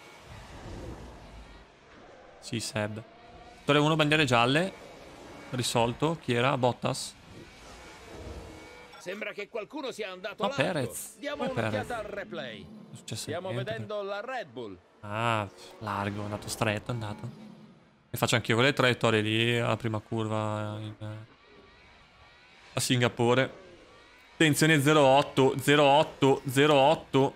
Sì, Seb. Settore uno, bandiere gialle. Risolto. Chi era? Bottas? Sembra che qualcuno sia andato Ma largo. Perez. Diamo Come un'occhiata Perez? al replay. È successo Stiamo niente. vedendo la Red Bull. Ah, largo, è andato stretto, è andato. E faccio anch'io quelle traiettorie lì alla prima curva in, a Singapore. Tensione zero otto, zero otto, zero otto.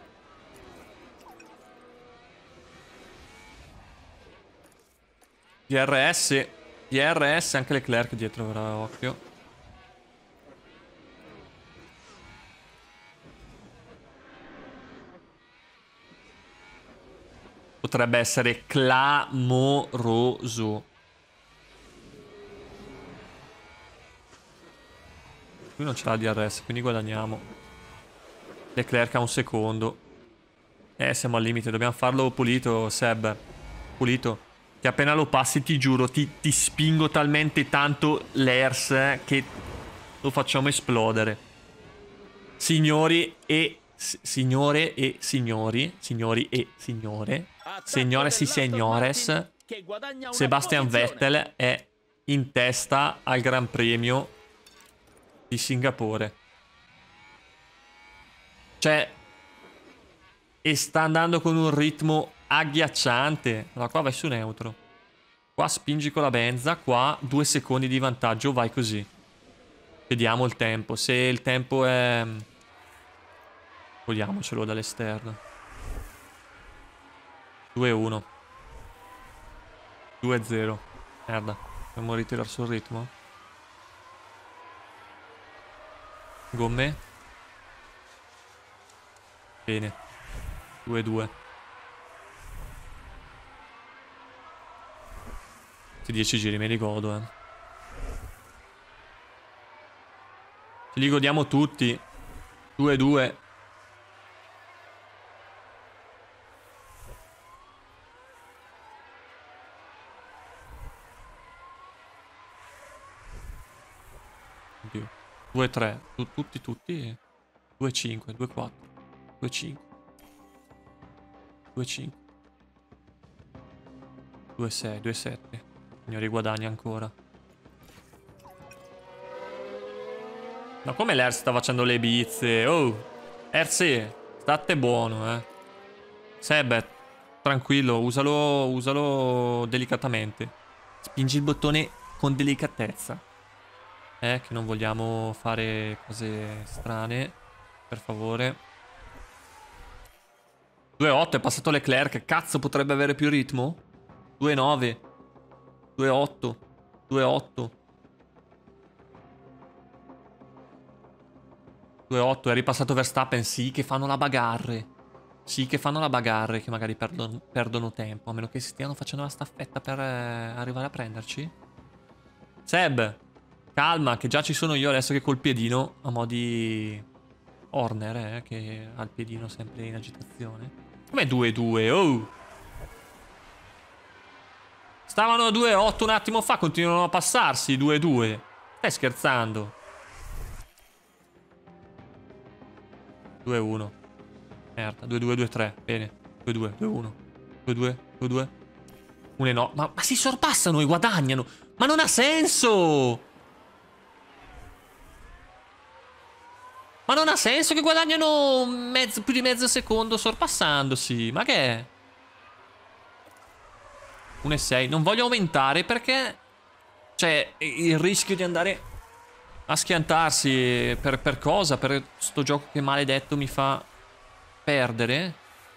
D R S, D R S, anche Leclerc dietro, ora occhio. Potrebbe essere clamoroso. Qui non c'è la D R S, quindi guadagniamo. Leclerc ha un secondo. Eh, siamo al limite, dobbiamo farlo pulito, Seb. Pulito. Che appena lo passi, ti giuro, ti, ti spingo talmente tanto l'E R S eh, che lo facciamo esplodere. Signori e... Signore e signori. Signori e signore. Signore sì signores. Sebastian Vettel è in testa al Gran Premio di Singapore. Cioè, e sta andando con un ritmo agghiacciante. Allora qua vai su neutro. Qua spingi con la benza. Qua due secondi di vantaggio. Vai così. Vediamo il tempo. Se il tempo è... Vogliamocelo dall'esterno. due uno. due zero. Merda. Dobbiamo ritirare sul ritmo. Gomme. Bene. due due. Questi dieci giri me li godo, eh. Ce li godiamo tutti. due due. due tre, tutti tutti. due cinque, due quattro, due cinque, due cinque, due sei, due sette. Signori, guadagni ancora. Ma come l'E R S sta facendo le bizze? Oh, E R S, state buono, eh. Seb, tranquillo, usalo, usalo delicatamente. Spingi il bottone con delicatezza. Eh, che non vogliamo fare cose strane. Per favore. due otto, è passato Leclerc. Cazzo, potrebbe avere più ritmo? due nove. due otto. due otto. due otto, è ripassato Verstappen. Sì, che fanno la bagarre. Sì, che fanno la bagarre, che magari perdono, perdono tempo. A meno che stiano facendo la staffetta per eh, arrivare a prenderci. Seb, calma, che già ci sono io adesso che col piedino, a mo' di Horner, eh, che ha il piedino sempre in agitazione. Come due due? Oh! Stavano a due otto un attimo fa, continuano a passarsi due due. Stai scherzando? due uno. Merda, due due due tre. Bene. due due due uno. due due due due. uno no. Ma, ma si sorpassano e guadagnano. Ma non ha senso! Ma non ha senso che guadagnano mezzo, più di mezzo secondo sorpassandosi. Ma che è? uno e sei. Non voglio aumentare perché... Cioè, il rischio di andare a schiantarsi per, per cosa? Per sto gioco che maledetto mi fa perdere?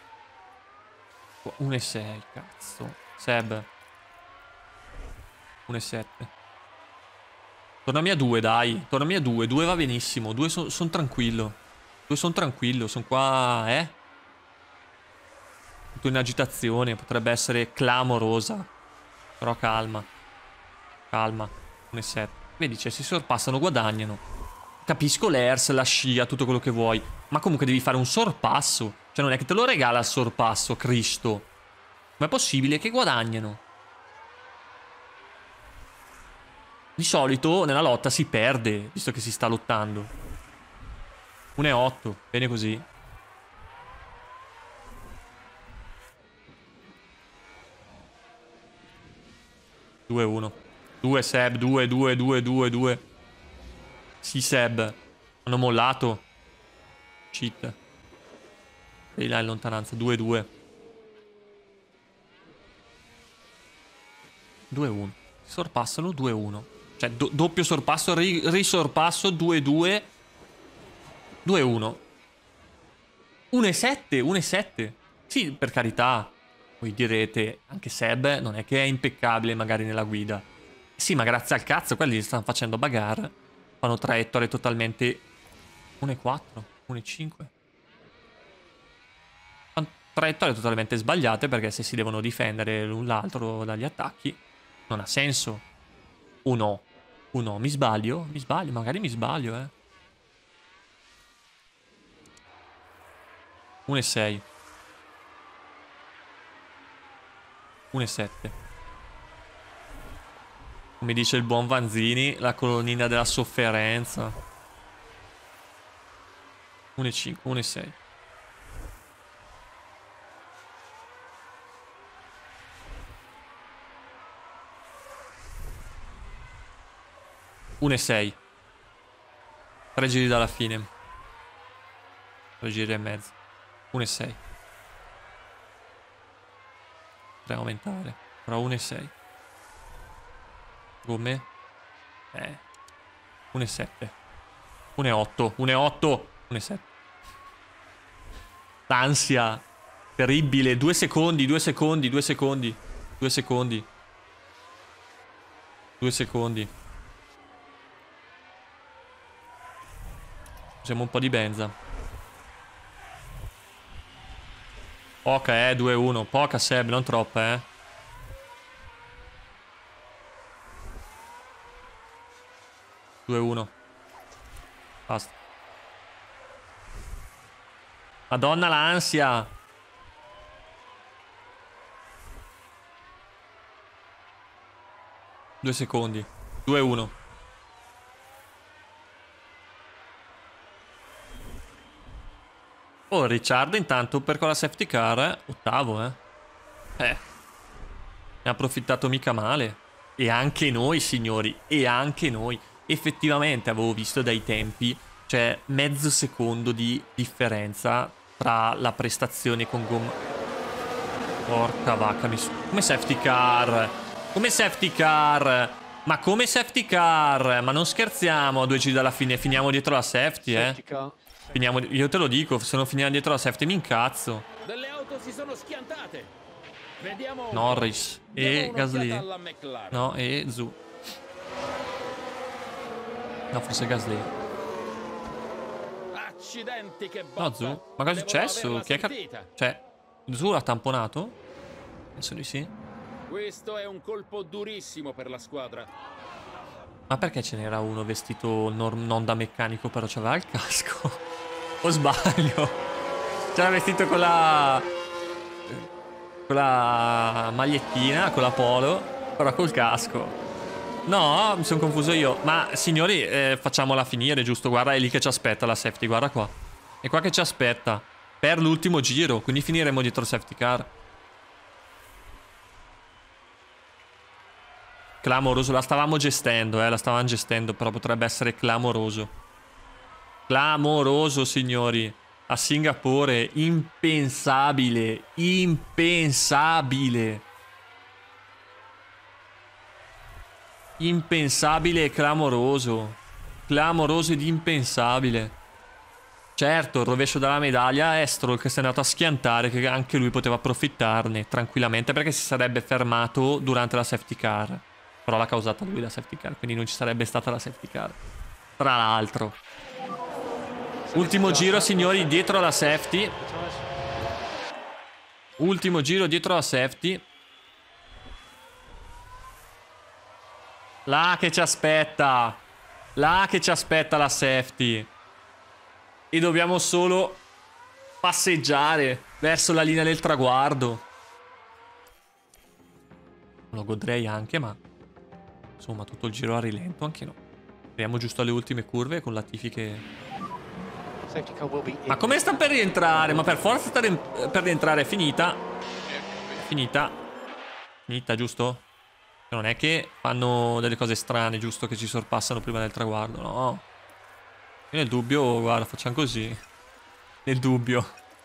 uno e sei, cazzo. Seb. uno e sette. Tornami a due, dai. Tornami a due. due va benissimo. due sono son tranquillo. due sono tranquillo. Sono qua, eh. Tutto in agitazione. Potrebbe essere clamorosa. Però calma. Calma. uno e sette. Vedi, cioè si sorpassano, guadagnano. capisco l'E R S, la scia, tutto quello che vuoi, ma comunque devi fare un sorpasso. Cioè non è che te lo regala il sorpasso, Cristo. Com'è possibile che guadagnano? Di solito nella lotta si perde, visto che si sta lottando. uno e otto, bene così. due uno. due Seb, due, due, due, due, due. Sì, Seb. Hanno mollato. Cheat. Vedi là in lontananza. due due. due uno. Sorpassano due uno. Cioè, do doppio sorpasso, ri risorpasso, due due. due uno. uno e sette, uno e sette. Sì, per carità. Voi direte, anche Seb non è che è impeccabile magari nella guida. Sì, ma grazie al cazzo, quelli stanno facendo bagarre. Fanno traiettorie totalmente... uno e quattro, uno e cinque. Fanno traiettorie totalmente sbagliate perché se si devono difendere l'un l'altro dagli attacchi non ha senso. Uno. Uno. Mi sbaglio? Mi sbaglio, magari mi sbaglio, eh. uno e sei. uno e sette. Come dice il buon Vanzini, la colonnina della sofferenza. uno e cinque, uno e sei. uno e sei. tre giri dalla fine. tre giri e mezzo. uno e sei. tre aumentare. Però uno e sei. Come? Eh. uno e sette. uno e otto. uno e otto. uno e sette. L'ansia. Terribile. Due secondi, due secondi, due secondi. Due secondi. Due secondi. Usiamo un po' di benza. Poca, eh, due uno. Poca, Seb, non troppa, eh. due uno. Basta. Madonna l'ansia. Due secondi. due uno. Oh, Ricciardo intanto per con la safety car, ottavo, eh. Eh. Ne ha approfittato mica male. E anche noi, signori, e anche noi. Effettivamente avevo visto dai tempi, c'è mezzo secondo di differenza tra la prestazione con gomma. Porca vacca, mi su... Come safety car? Come safety car? Ma come safety car? Ma non scherziamo a due giri dalla fine, finiamo dietro la safety, eh. Finiamo, io te lo dico, se non finiamo dietro la safety mi incazzo. Delle auto si sono schiantate. Vediamo Norris e Gasly. No, e Zu. No, forse Gasly. Accidenti che No, Zu. Ma cosa è successo? Chi è che... Cioè, Zu l'ha tamponato? Penso di sì. Questo è un colpo durissimo per la squadra. Ma perché ce n'era uno vestito non da meccanico però c'aveva il casco? O sbaglio? C'era vestito con la... con la magliettina, con la polo, però col casco. No, mi sono confuso io. Ma signori, eh, facciamola finire, giusto? Guarda, è lì che ci aspetta la safety, guarda qua. È qua che ci aspetta. Per l'ultimo giro, quindi finiremo dietro il safety car. Clamoroso, la stavamo gestendo, eh, la stavamo gestendo, però potrebbe essere clamoroso. Clamoroso, signori. A Singapore, impensabile, impensabile. Impensabile e clamoroso. Clamoroso ed impensabile. Certo, il rovescio della medaglia è Stroll che si è andato a schiantare, che anche lui poteva approfittarne tranquillamente perché si sarebbe fermato durante la safety car. Però l'ha causata lui la safety car, quindi non ci sarebbe stata la safety car. Tra l'altro. Ultimo giro, signori, dietro la safety. Ultimo giro dietro la safety. Là che ci aspetta. Là che ci aspetta la safety. E dobbiamo solo passeggiare verso la linea del traguardo. Lo godrei anche, ma insomma tutto il giro a rilento anche no. Arriviamo giusto alle ultime curve con Latifi che... Ma come sta per rientrare? Ma per forza sta per rientrare. È finita. È finita. Finita, giusto? Non è che fanno delle cose strane, giusto? Che ci sorpassano prima del traguardo. No. Io nel dubbio, guarda, facciamo così. Nel dubbio.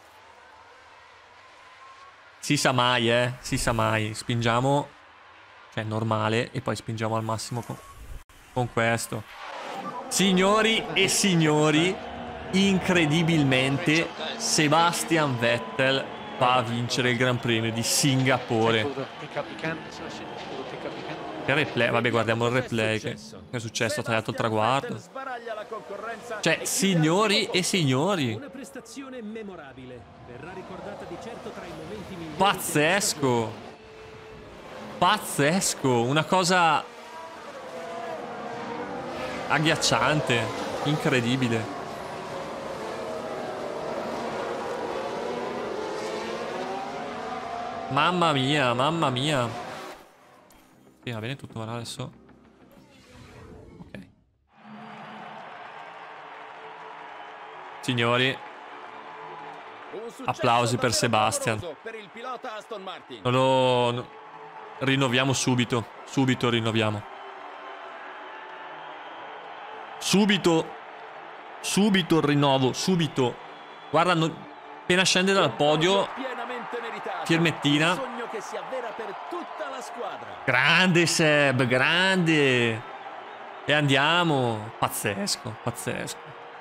Si sa mai, eh. Si sa mai. Spingiamo. Cioè, normale. E poi spingiamo al massimo con, con questo. Signori e signori, incredibilmente Sebastian Vettel va a vincere il Gran Premio di Singapore. Che replay? Vabbè, guardiamo il replay. Che, che è successo? Ha tagliato il traguardo. Cioè, signori e signori, Una prestazione memorabile. Verrà ricordata di certo tra i momenti migliori. pazzesco. Pazzesco. Una cosa agghiacciante. Incredibile. Mamma mia, mamma mia. Sì, va bene, tutto va adesso. Ok. Signori, applausi per Sebastian. Per il pilota Aston Martin. Non lo... no- rinnoviamo subito. Subito rinnoviamo. Subito. Subito il rinnovo. Subito. Guarda, non- appena scende dal podio, Pienamente meritato. firmettina. Un sogno che si avvera per tutta la squadra. Grande Seb, grande. E andiamo. Pazzesco, pazzesco.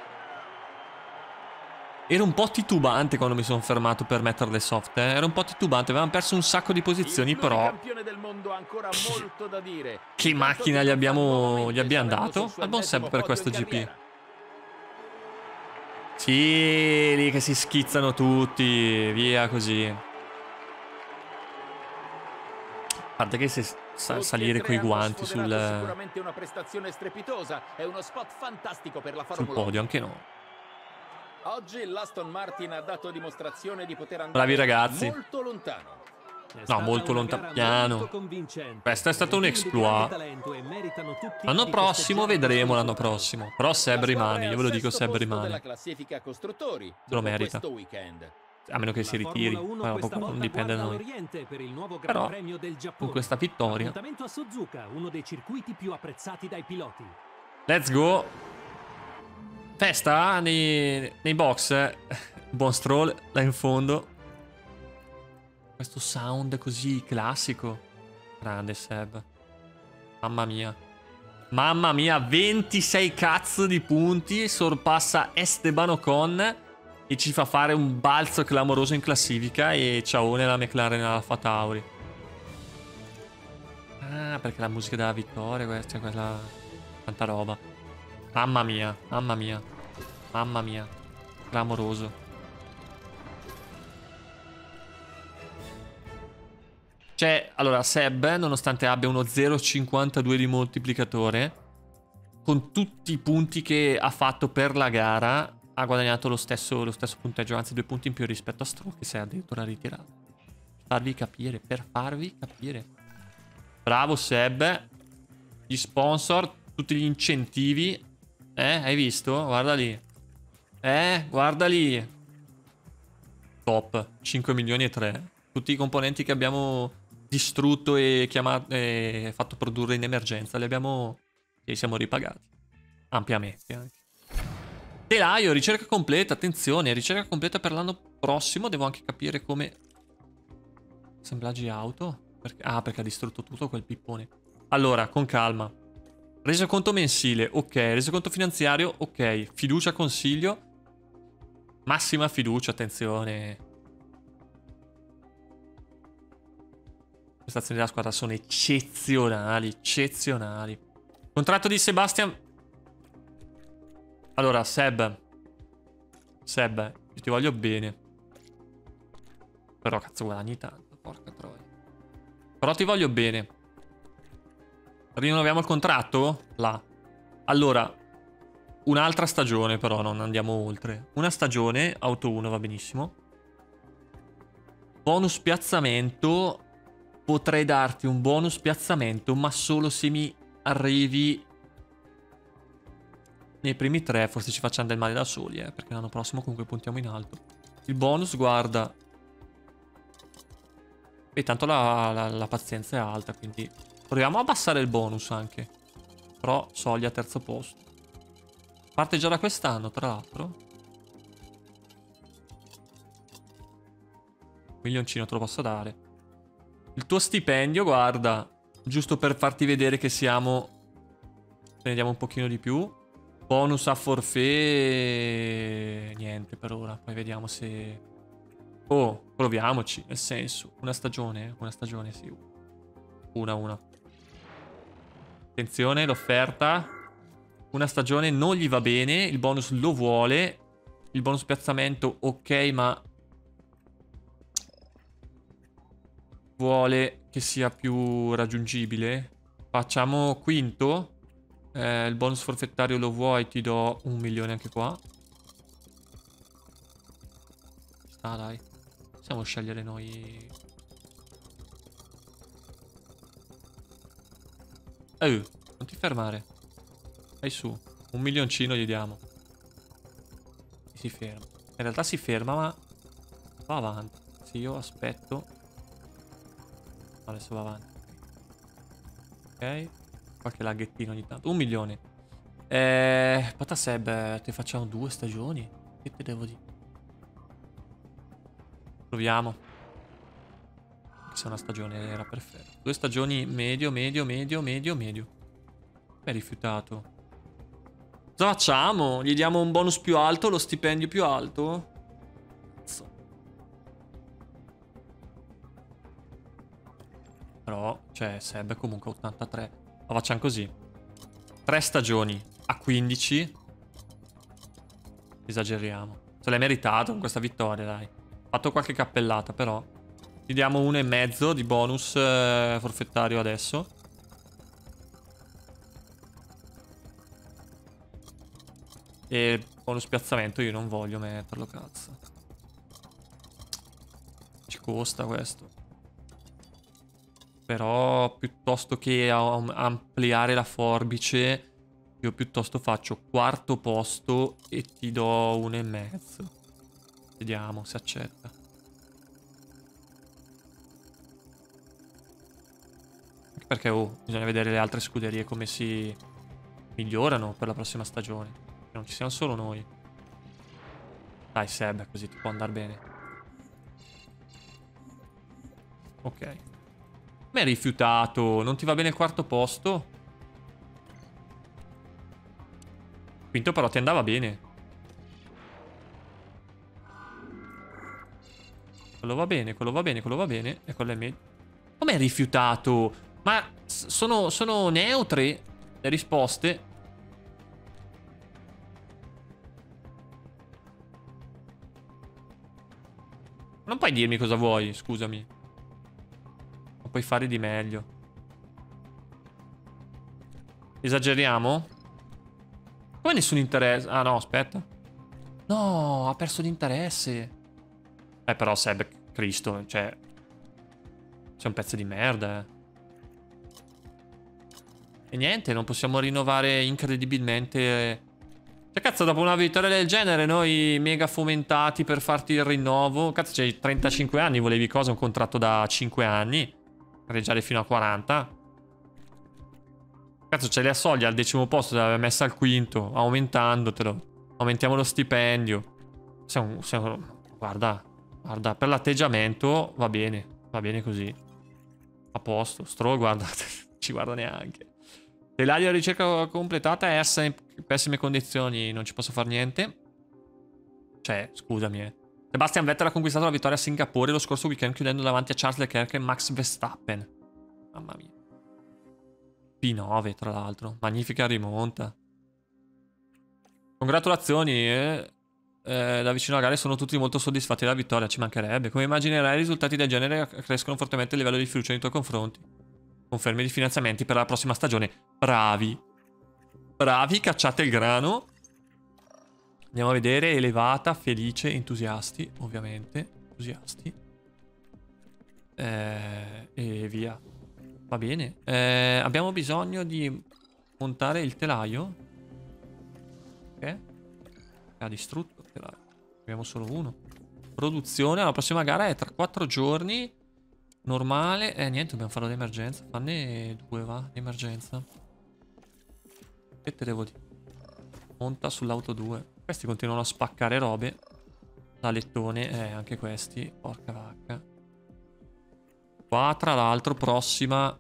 Ero un po' titubante quando mi sono fermato per metterle soft, eh. Ero un po' titubante, avevamo perso un sacco di posizioni, Il però... campione del mondo ha ancora molto da dire. Che macchina gli abbiamo, gli abbiamo dato? Al buon Seb per questo G P. Sì, lì che si schizzano tutti, via così. A parte che se sa salire coi guanti sul, Sicuramente una prestazione strepitosa, è uno spot fantastico per la sul Formula uno. podio, anche no. Oggi l'Aston Martin ha dato dimostrazione di poter andare Bravi ragazzi. molto lontano. È stata molto una lontano, gara piano. molto convincente. Questo è stato un Motivi di exploit. grande talento e meritano tutti L'anno di prossimo festeggiare vedremo, questo l'anno risultato. prossimo. Però Seb La squadra rimane, è io al ve lo dico, sesto Seb posto della rimane. classifica costruttori lo dopo merita. questo weekend. A meno che si La ritiri, Formula uno ma questa proprio non volta dipende da guarda noi. all'Oriente per il nuovo Gran Però, Premio del Giappone. con questa vittoria, Appuntamento a Suzuka, uno dei circuiti più apprezzati dai piloti. let's go. Festa nei, nei box, eh. Buon Stroll là in fondo. Questo sound così classico. Grande Seb. Mamma mia. Mamma mia, ventisei cazzo di punti. Sorpassa Esteban Ocon e ci fa fare un balzo clamoroso in classifica. E ciao nella McLaren Alfa Tauri. Ah, perché la musica della vittoria, questa, quella... Tanta roba. Mamma mia, mamma mia. Mamma mia. Clamoroso. Cioè, allora, Seb, nonostante abbia uno zero virgola cinquantadue di moltiplicatore, con tutti i punti che ha fatto per la gara, ha guadagnato lo stesso, lo stesso punteggio, anzi due punti in più rispetto a Stroll, che si è addirittura ritirato. Per farvi capire, per farvi capire. Bravo Seb. Gli sponsor, tutti gli incentivi. Eh, hai visto? Guarda lì. Eh, guarda lì. Top. cinque milioni e tre. Tutti i componenti che abbiamo distrutto e chiamato e fatto produrre in emergenza li abbiamo li siamo ripagati ampiamente anche. Telaio, ricerca completa, attenzione, ricerca completa per l'anno prossimo. Devo anche capire come assemblaggi auto perché... ah, perché ha distrutto tutto quel pippone. Allora, con calma. Resoconto mensile, ok. Resoconto finanziario, ok. Fiducia, consiglio. Massima fiducia, attenzione. Le prestazioni della squadra sono eccezionali, eccezionali. Contratto di Sebastian. Allora, Seb. Seb, io ti voglio bene. Però cazzo guadagni tanto, porca troia. Però ti voglio bene. Rinnoviamo il contratto? Là. Allora, un'altra stagione però, non andiamo oltre. Una stagione, auto uno va benissimo. Bonus piazzamento. Potrei darti un bonus piazzamento, ma solo se mi arrivi nei primi tre. Forse ci facciamo del male da soli, eh, perché l'anno prossimo comunque puntiamo in alto. Il bonus, guarda. E tanto la, la, la pazienza è alta, quindi proviamo a abbassare il bonus anche. Però soglia terzo posto. Parte già da quest'anno, tra l'altro. Un milioncino te lo posso dare. Il tuo stipendio, guarda, giusto per farti vedere che siamo... Se ne diamo un pochino di più. Bonus a forfait... Niente per ora, poi vediamo se... Oh, proviamoci, nel senso. Una stagione, una stagione, sì. Una, una. Attenzione, l'offerta. Una stagione non gli va bene, il bonus lo vuole. Il bonus piazzamento, ok, ma... vuole che sia più raggiungibile. Facciamo quinto. Eh, il bonus forfettario lo vuoi, ti do un milione anche qua. Ah, dai. Possiamo scegliere noi. Oh, non ti fermare. Vai su. Un milioncino gli diamo. Si ferma. In realtà si ferma, ma va avanti. Sì, io aspetto. Adesso va avanti. Ok. Qualche laghettino ogni tanto. Un milione. Eh, Pataseb, ti facciamo due stagioni. Che te devo dire? Proviamo. Se una stagione era perfetta. Due stagioni medio, medio, medio, medio, medio. Mi hai rifiutato. Cosa facciamo? Gli diamo un bonus più alto, lo stipendio più alto? Cazzo. Però, cioè, Seb è comunque ottantatré. Lo facciamo così. Tre stagioni a quindici. Esageriamo. Se l'hai meritato con questa vittoria, dai. Fatto qualche cappellata, però. Gli diamo uno e mezzo di bonus eh, forfettario adesso. E bonus piazzamento io non voglio metterlo, cazzo. Ci costa questo. Però piuttosto che ampliare la forbice, io piuttosto faccio quarto posto e ti do uno e mezzo. Vediamo se accetta. Anche perché oh, bisogna vedere le altre scuderie come si migliorano per la prossima stagione. Non ci siamo solo noi. Dai Seb, così ti può andare bene. Ok. Mi hai rifiutato. Non ti va bene il quarto posto? Quinto però ti andava bene. Quello va bene, quello va bene, quello va bene. E quello è meglio. Come hai rifiutato? Ma sono, sono neutre le risposte. Non puoi dirmi cosa vuoi, scusami. Non puoi fare di meglio. Esageriamo? Come nessun interesse? Ah no, aspetta. No, ha perso l'interesse. Eh però Seb, Cristo, cioè... Sei un pezzo di merda, eh. E niente, non possiamo rinnovare incredibilmente... Cioè cazzo, dopo una vittoria del genere noi mega fomentati per farti il rinnovo. Cazzo, c'hai trentacinque anni, volevi cosa? Un contratto da cinque anni? Reggiare fino a quaranta? Cazzo, c'hai la soglia al decimo posto, l'aveva messa al quinto, aumentandotelo. Aumentiamo lo stipendio. Siamo, siamo, guarda, guarda, per l'atteggiamento va bene, va bene così. A posto, Stroll, guarda, ci guarda neanche. Telaio di ricerca completata è in pessime condizioni, non ci posso fare niente. Cioè, scusami, eh. Sebastian Vettel ha conquistato la vittoria a Singapore lo scorso weekend chiudendo davanti a Charles Leclerc e Max Verstappen. Mamma mia. P nove, tra l'altro. Magnifica rimonta. Congratulazioni, eh. Eh, da vicino alla gara sono tutti molto soddisfatti della vittoria, ci mancherebbe. Come immaginerai, i risultati del genere crescono fortemente il livello di fiducia nei tuoi confronti. Confermi di finanziamenti per la prossima stagione. Bravi. Bravi, cacciate il grano. Andiamo a vedere, elevata, felice, entusiasti, ovviamente, entusiasti. Eh, e via. Va bene. Eh, abbiamo bisogno di montare il telaio. Ok. Ha distrutto il telaio. Abbiamo solo uno. Produzione, la prossima gara è tra quattro giorni. Normale. Eh, niente, dobbiamo farlo d'emergenza. Fanne due, va, di emergenza. Che te devo dire? Monta sull'auto due. Questi continuano a spaccare robe. Da lettone, eh, anche questi. Porca vacca. Qua, tra l'altro, prossima...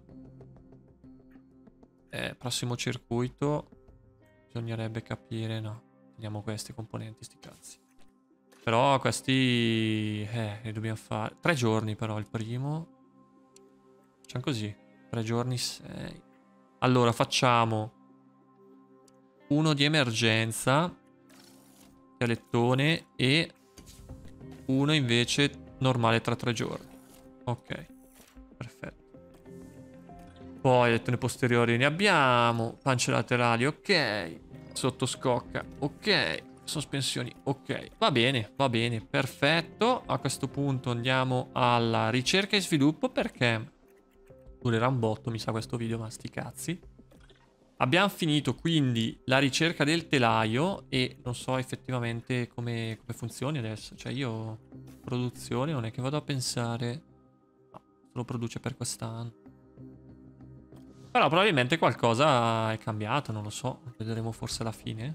Eh, prossimo circuito. Bisognerebbe capire... No, teniamo questi componenti, sti cazzi. Però questi... Eh, li dobbiamo fare... Tre giorni, però, il primo. Facciamo così. Tre giorni, sei. Allora, facciamo... Uno di emergenza. Lettone. E... Uno, invece, normale tra tre giorni. Ok. Perfetto. Poi lettone posteriori ne abbiamo. Pance laterali, ok. Sottoscocca, ok. Sospensioni, ok. Va bene, va bene, perfetto. A questo punto andiamo alla ricerca e sviluppo, perché durerà un botto, mi sa, questo video, ma sti cazzi. Abbiamo finito quindi la ricerca del telaio e non so effettivamente come, come funzioni adesso. Cioè io, produzione, non è che vado a pensare... lo produce per quest'anno. Però probabilmente qualcosa è cambiato, non lo so. Vedremo forse alla fine.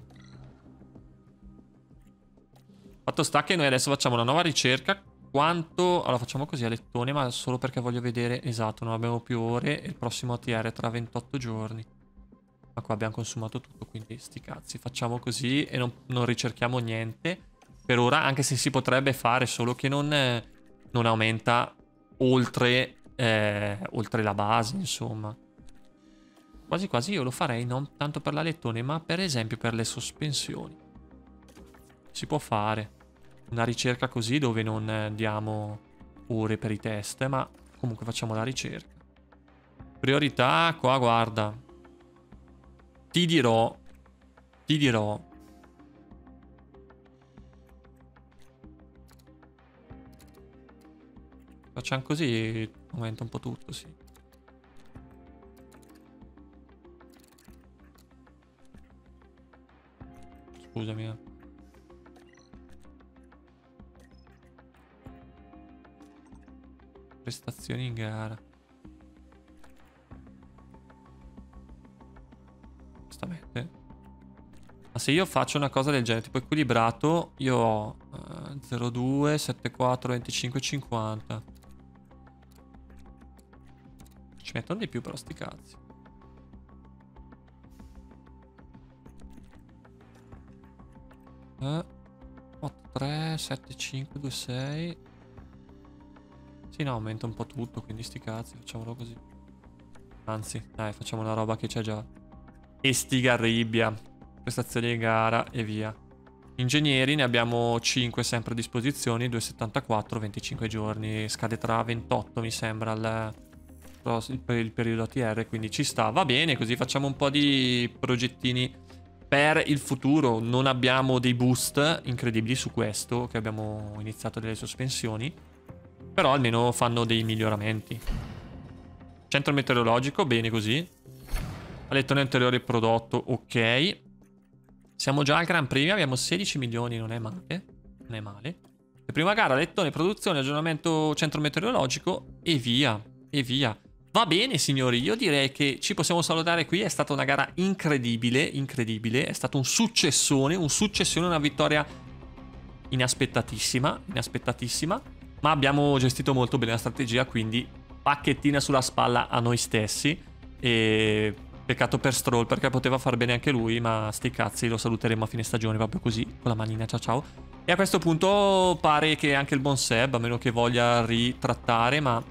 Fatto sta che noi adesso facciamo una nuova ricerca. Quanto... Allora facciamo così a lettone, ma solo perché voglio vedere... Esatto, non abbiamo più ore e il prossimo A T R è tra ventotto giorni. Ma qua abbiamo consumato tutto, quindi sti cazzi. Facciamo così e non, non ricerchiamo niente. Per ora, anche se si potrebbe fare, solo che non, eh, non aumenta... Oltre, eh, oltre la base, insomma. Quasi quasi io lo farei non tanto per la lettone, ma per esempio per le sospensioni. Si può fare una ricerca così dove non diamo ore per i test, ma comunque facciamo la ricerca. Priorità, qua guarda. Ti dirò, ti dirò. Facciamo così, aumenta un po' tutto, sì. Scusami. Eh. Prestazioni in gara. Giustamente. Ma se io faccio una cosa del genere, tipo equilibrato, io ho uh, zero due, sette quattro, venticinque, cinquanta. Ci mettono di più però sti cazzi. Eh, otto, tre, sette, cinque, due, sei. Sì, no, aumenta un po' tutto, quindi sti cazzi, facciamolo così. Anzi, dai, facciamo una roba che c'è già. E sti garribbia. Prestazioni di gara e via. Ingegneri ne abbiamo cinque sempre a disposizione, due settantaquattro, venticinque giorni. Scade tra ventotto, mi sembra, il... per il periodo A T R, quindi ci sta, va bene, così facciamo un po' di progettini per il futuro. Non abbiamo dei boost incredibili su questo, che abbiamo iniziato delle sospensioni, però almeno fanno dei miglioramenti. Centro meteorologico, bene così. Lettone anteriore prodotto, ok. Siamo già al Gran Premio, abbiamo sedici milioni, non è male, non è male. La prima gara, lettone, produzione, aggiornamento centro meteorologico e via, e via. Va bene signori, io direi che ci possiamo salutare qui. È stata una gara incredibile, incredibile. È stato un successone, un successione, una vittoria inaspettatissima, inaspettatissima. Ma abbiamo gestito molto bene la strategia, quindi pacchettina sulla spalla a noi stessi. E peccato per Stroll, perché poteva far bene anche lui, ma sti cazzi, lo saluteremo a fine stagione proprio così, con la manina, ciao ciao. E a questo punto pare che anche il buon Seb, a meno che voglia ritrattare, ma...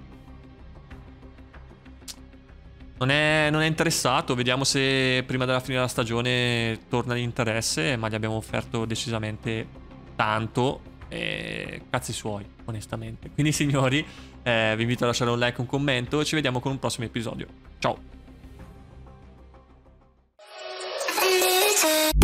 Non è, non è interessato, vediamo se prima della fine della stagione torna l'interesse, ma gli abbiamo offerto decisamente tanto e cazzi suoi, onestamente. Quindi signori, eh, vi invito a lasciare un like, un commento e ci vediamo con un prossimo episodio. Ciao!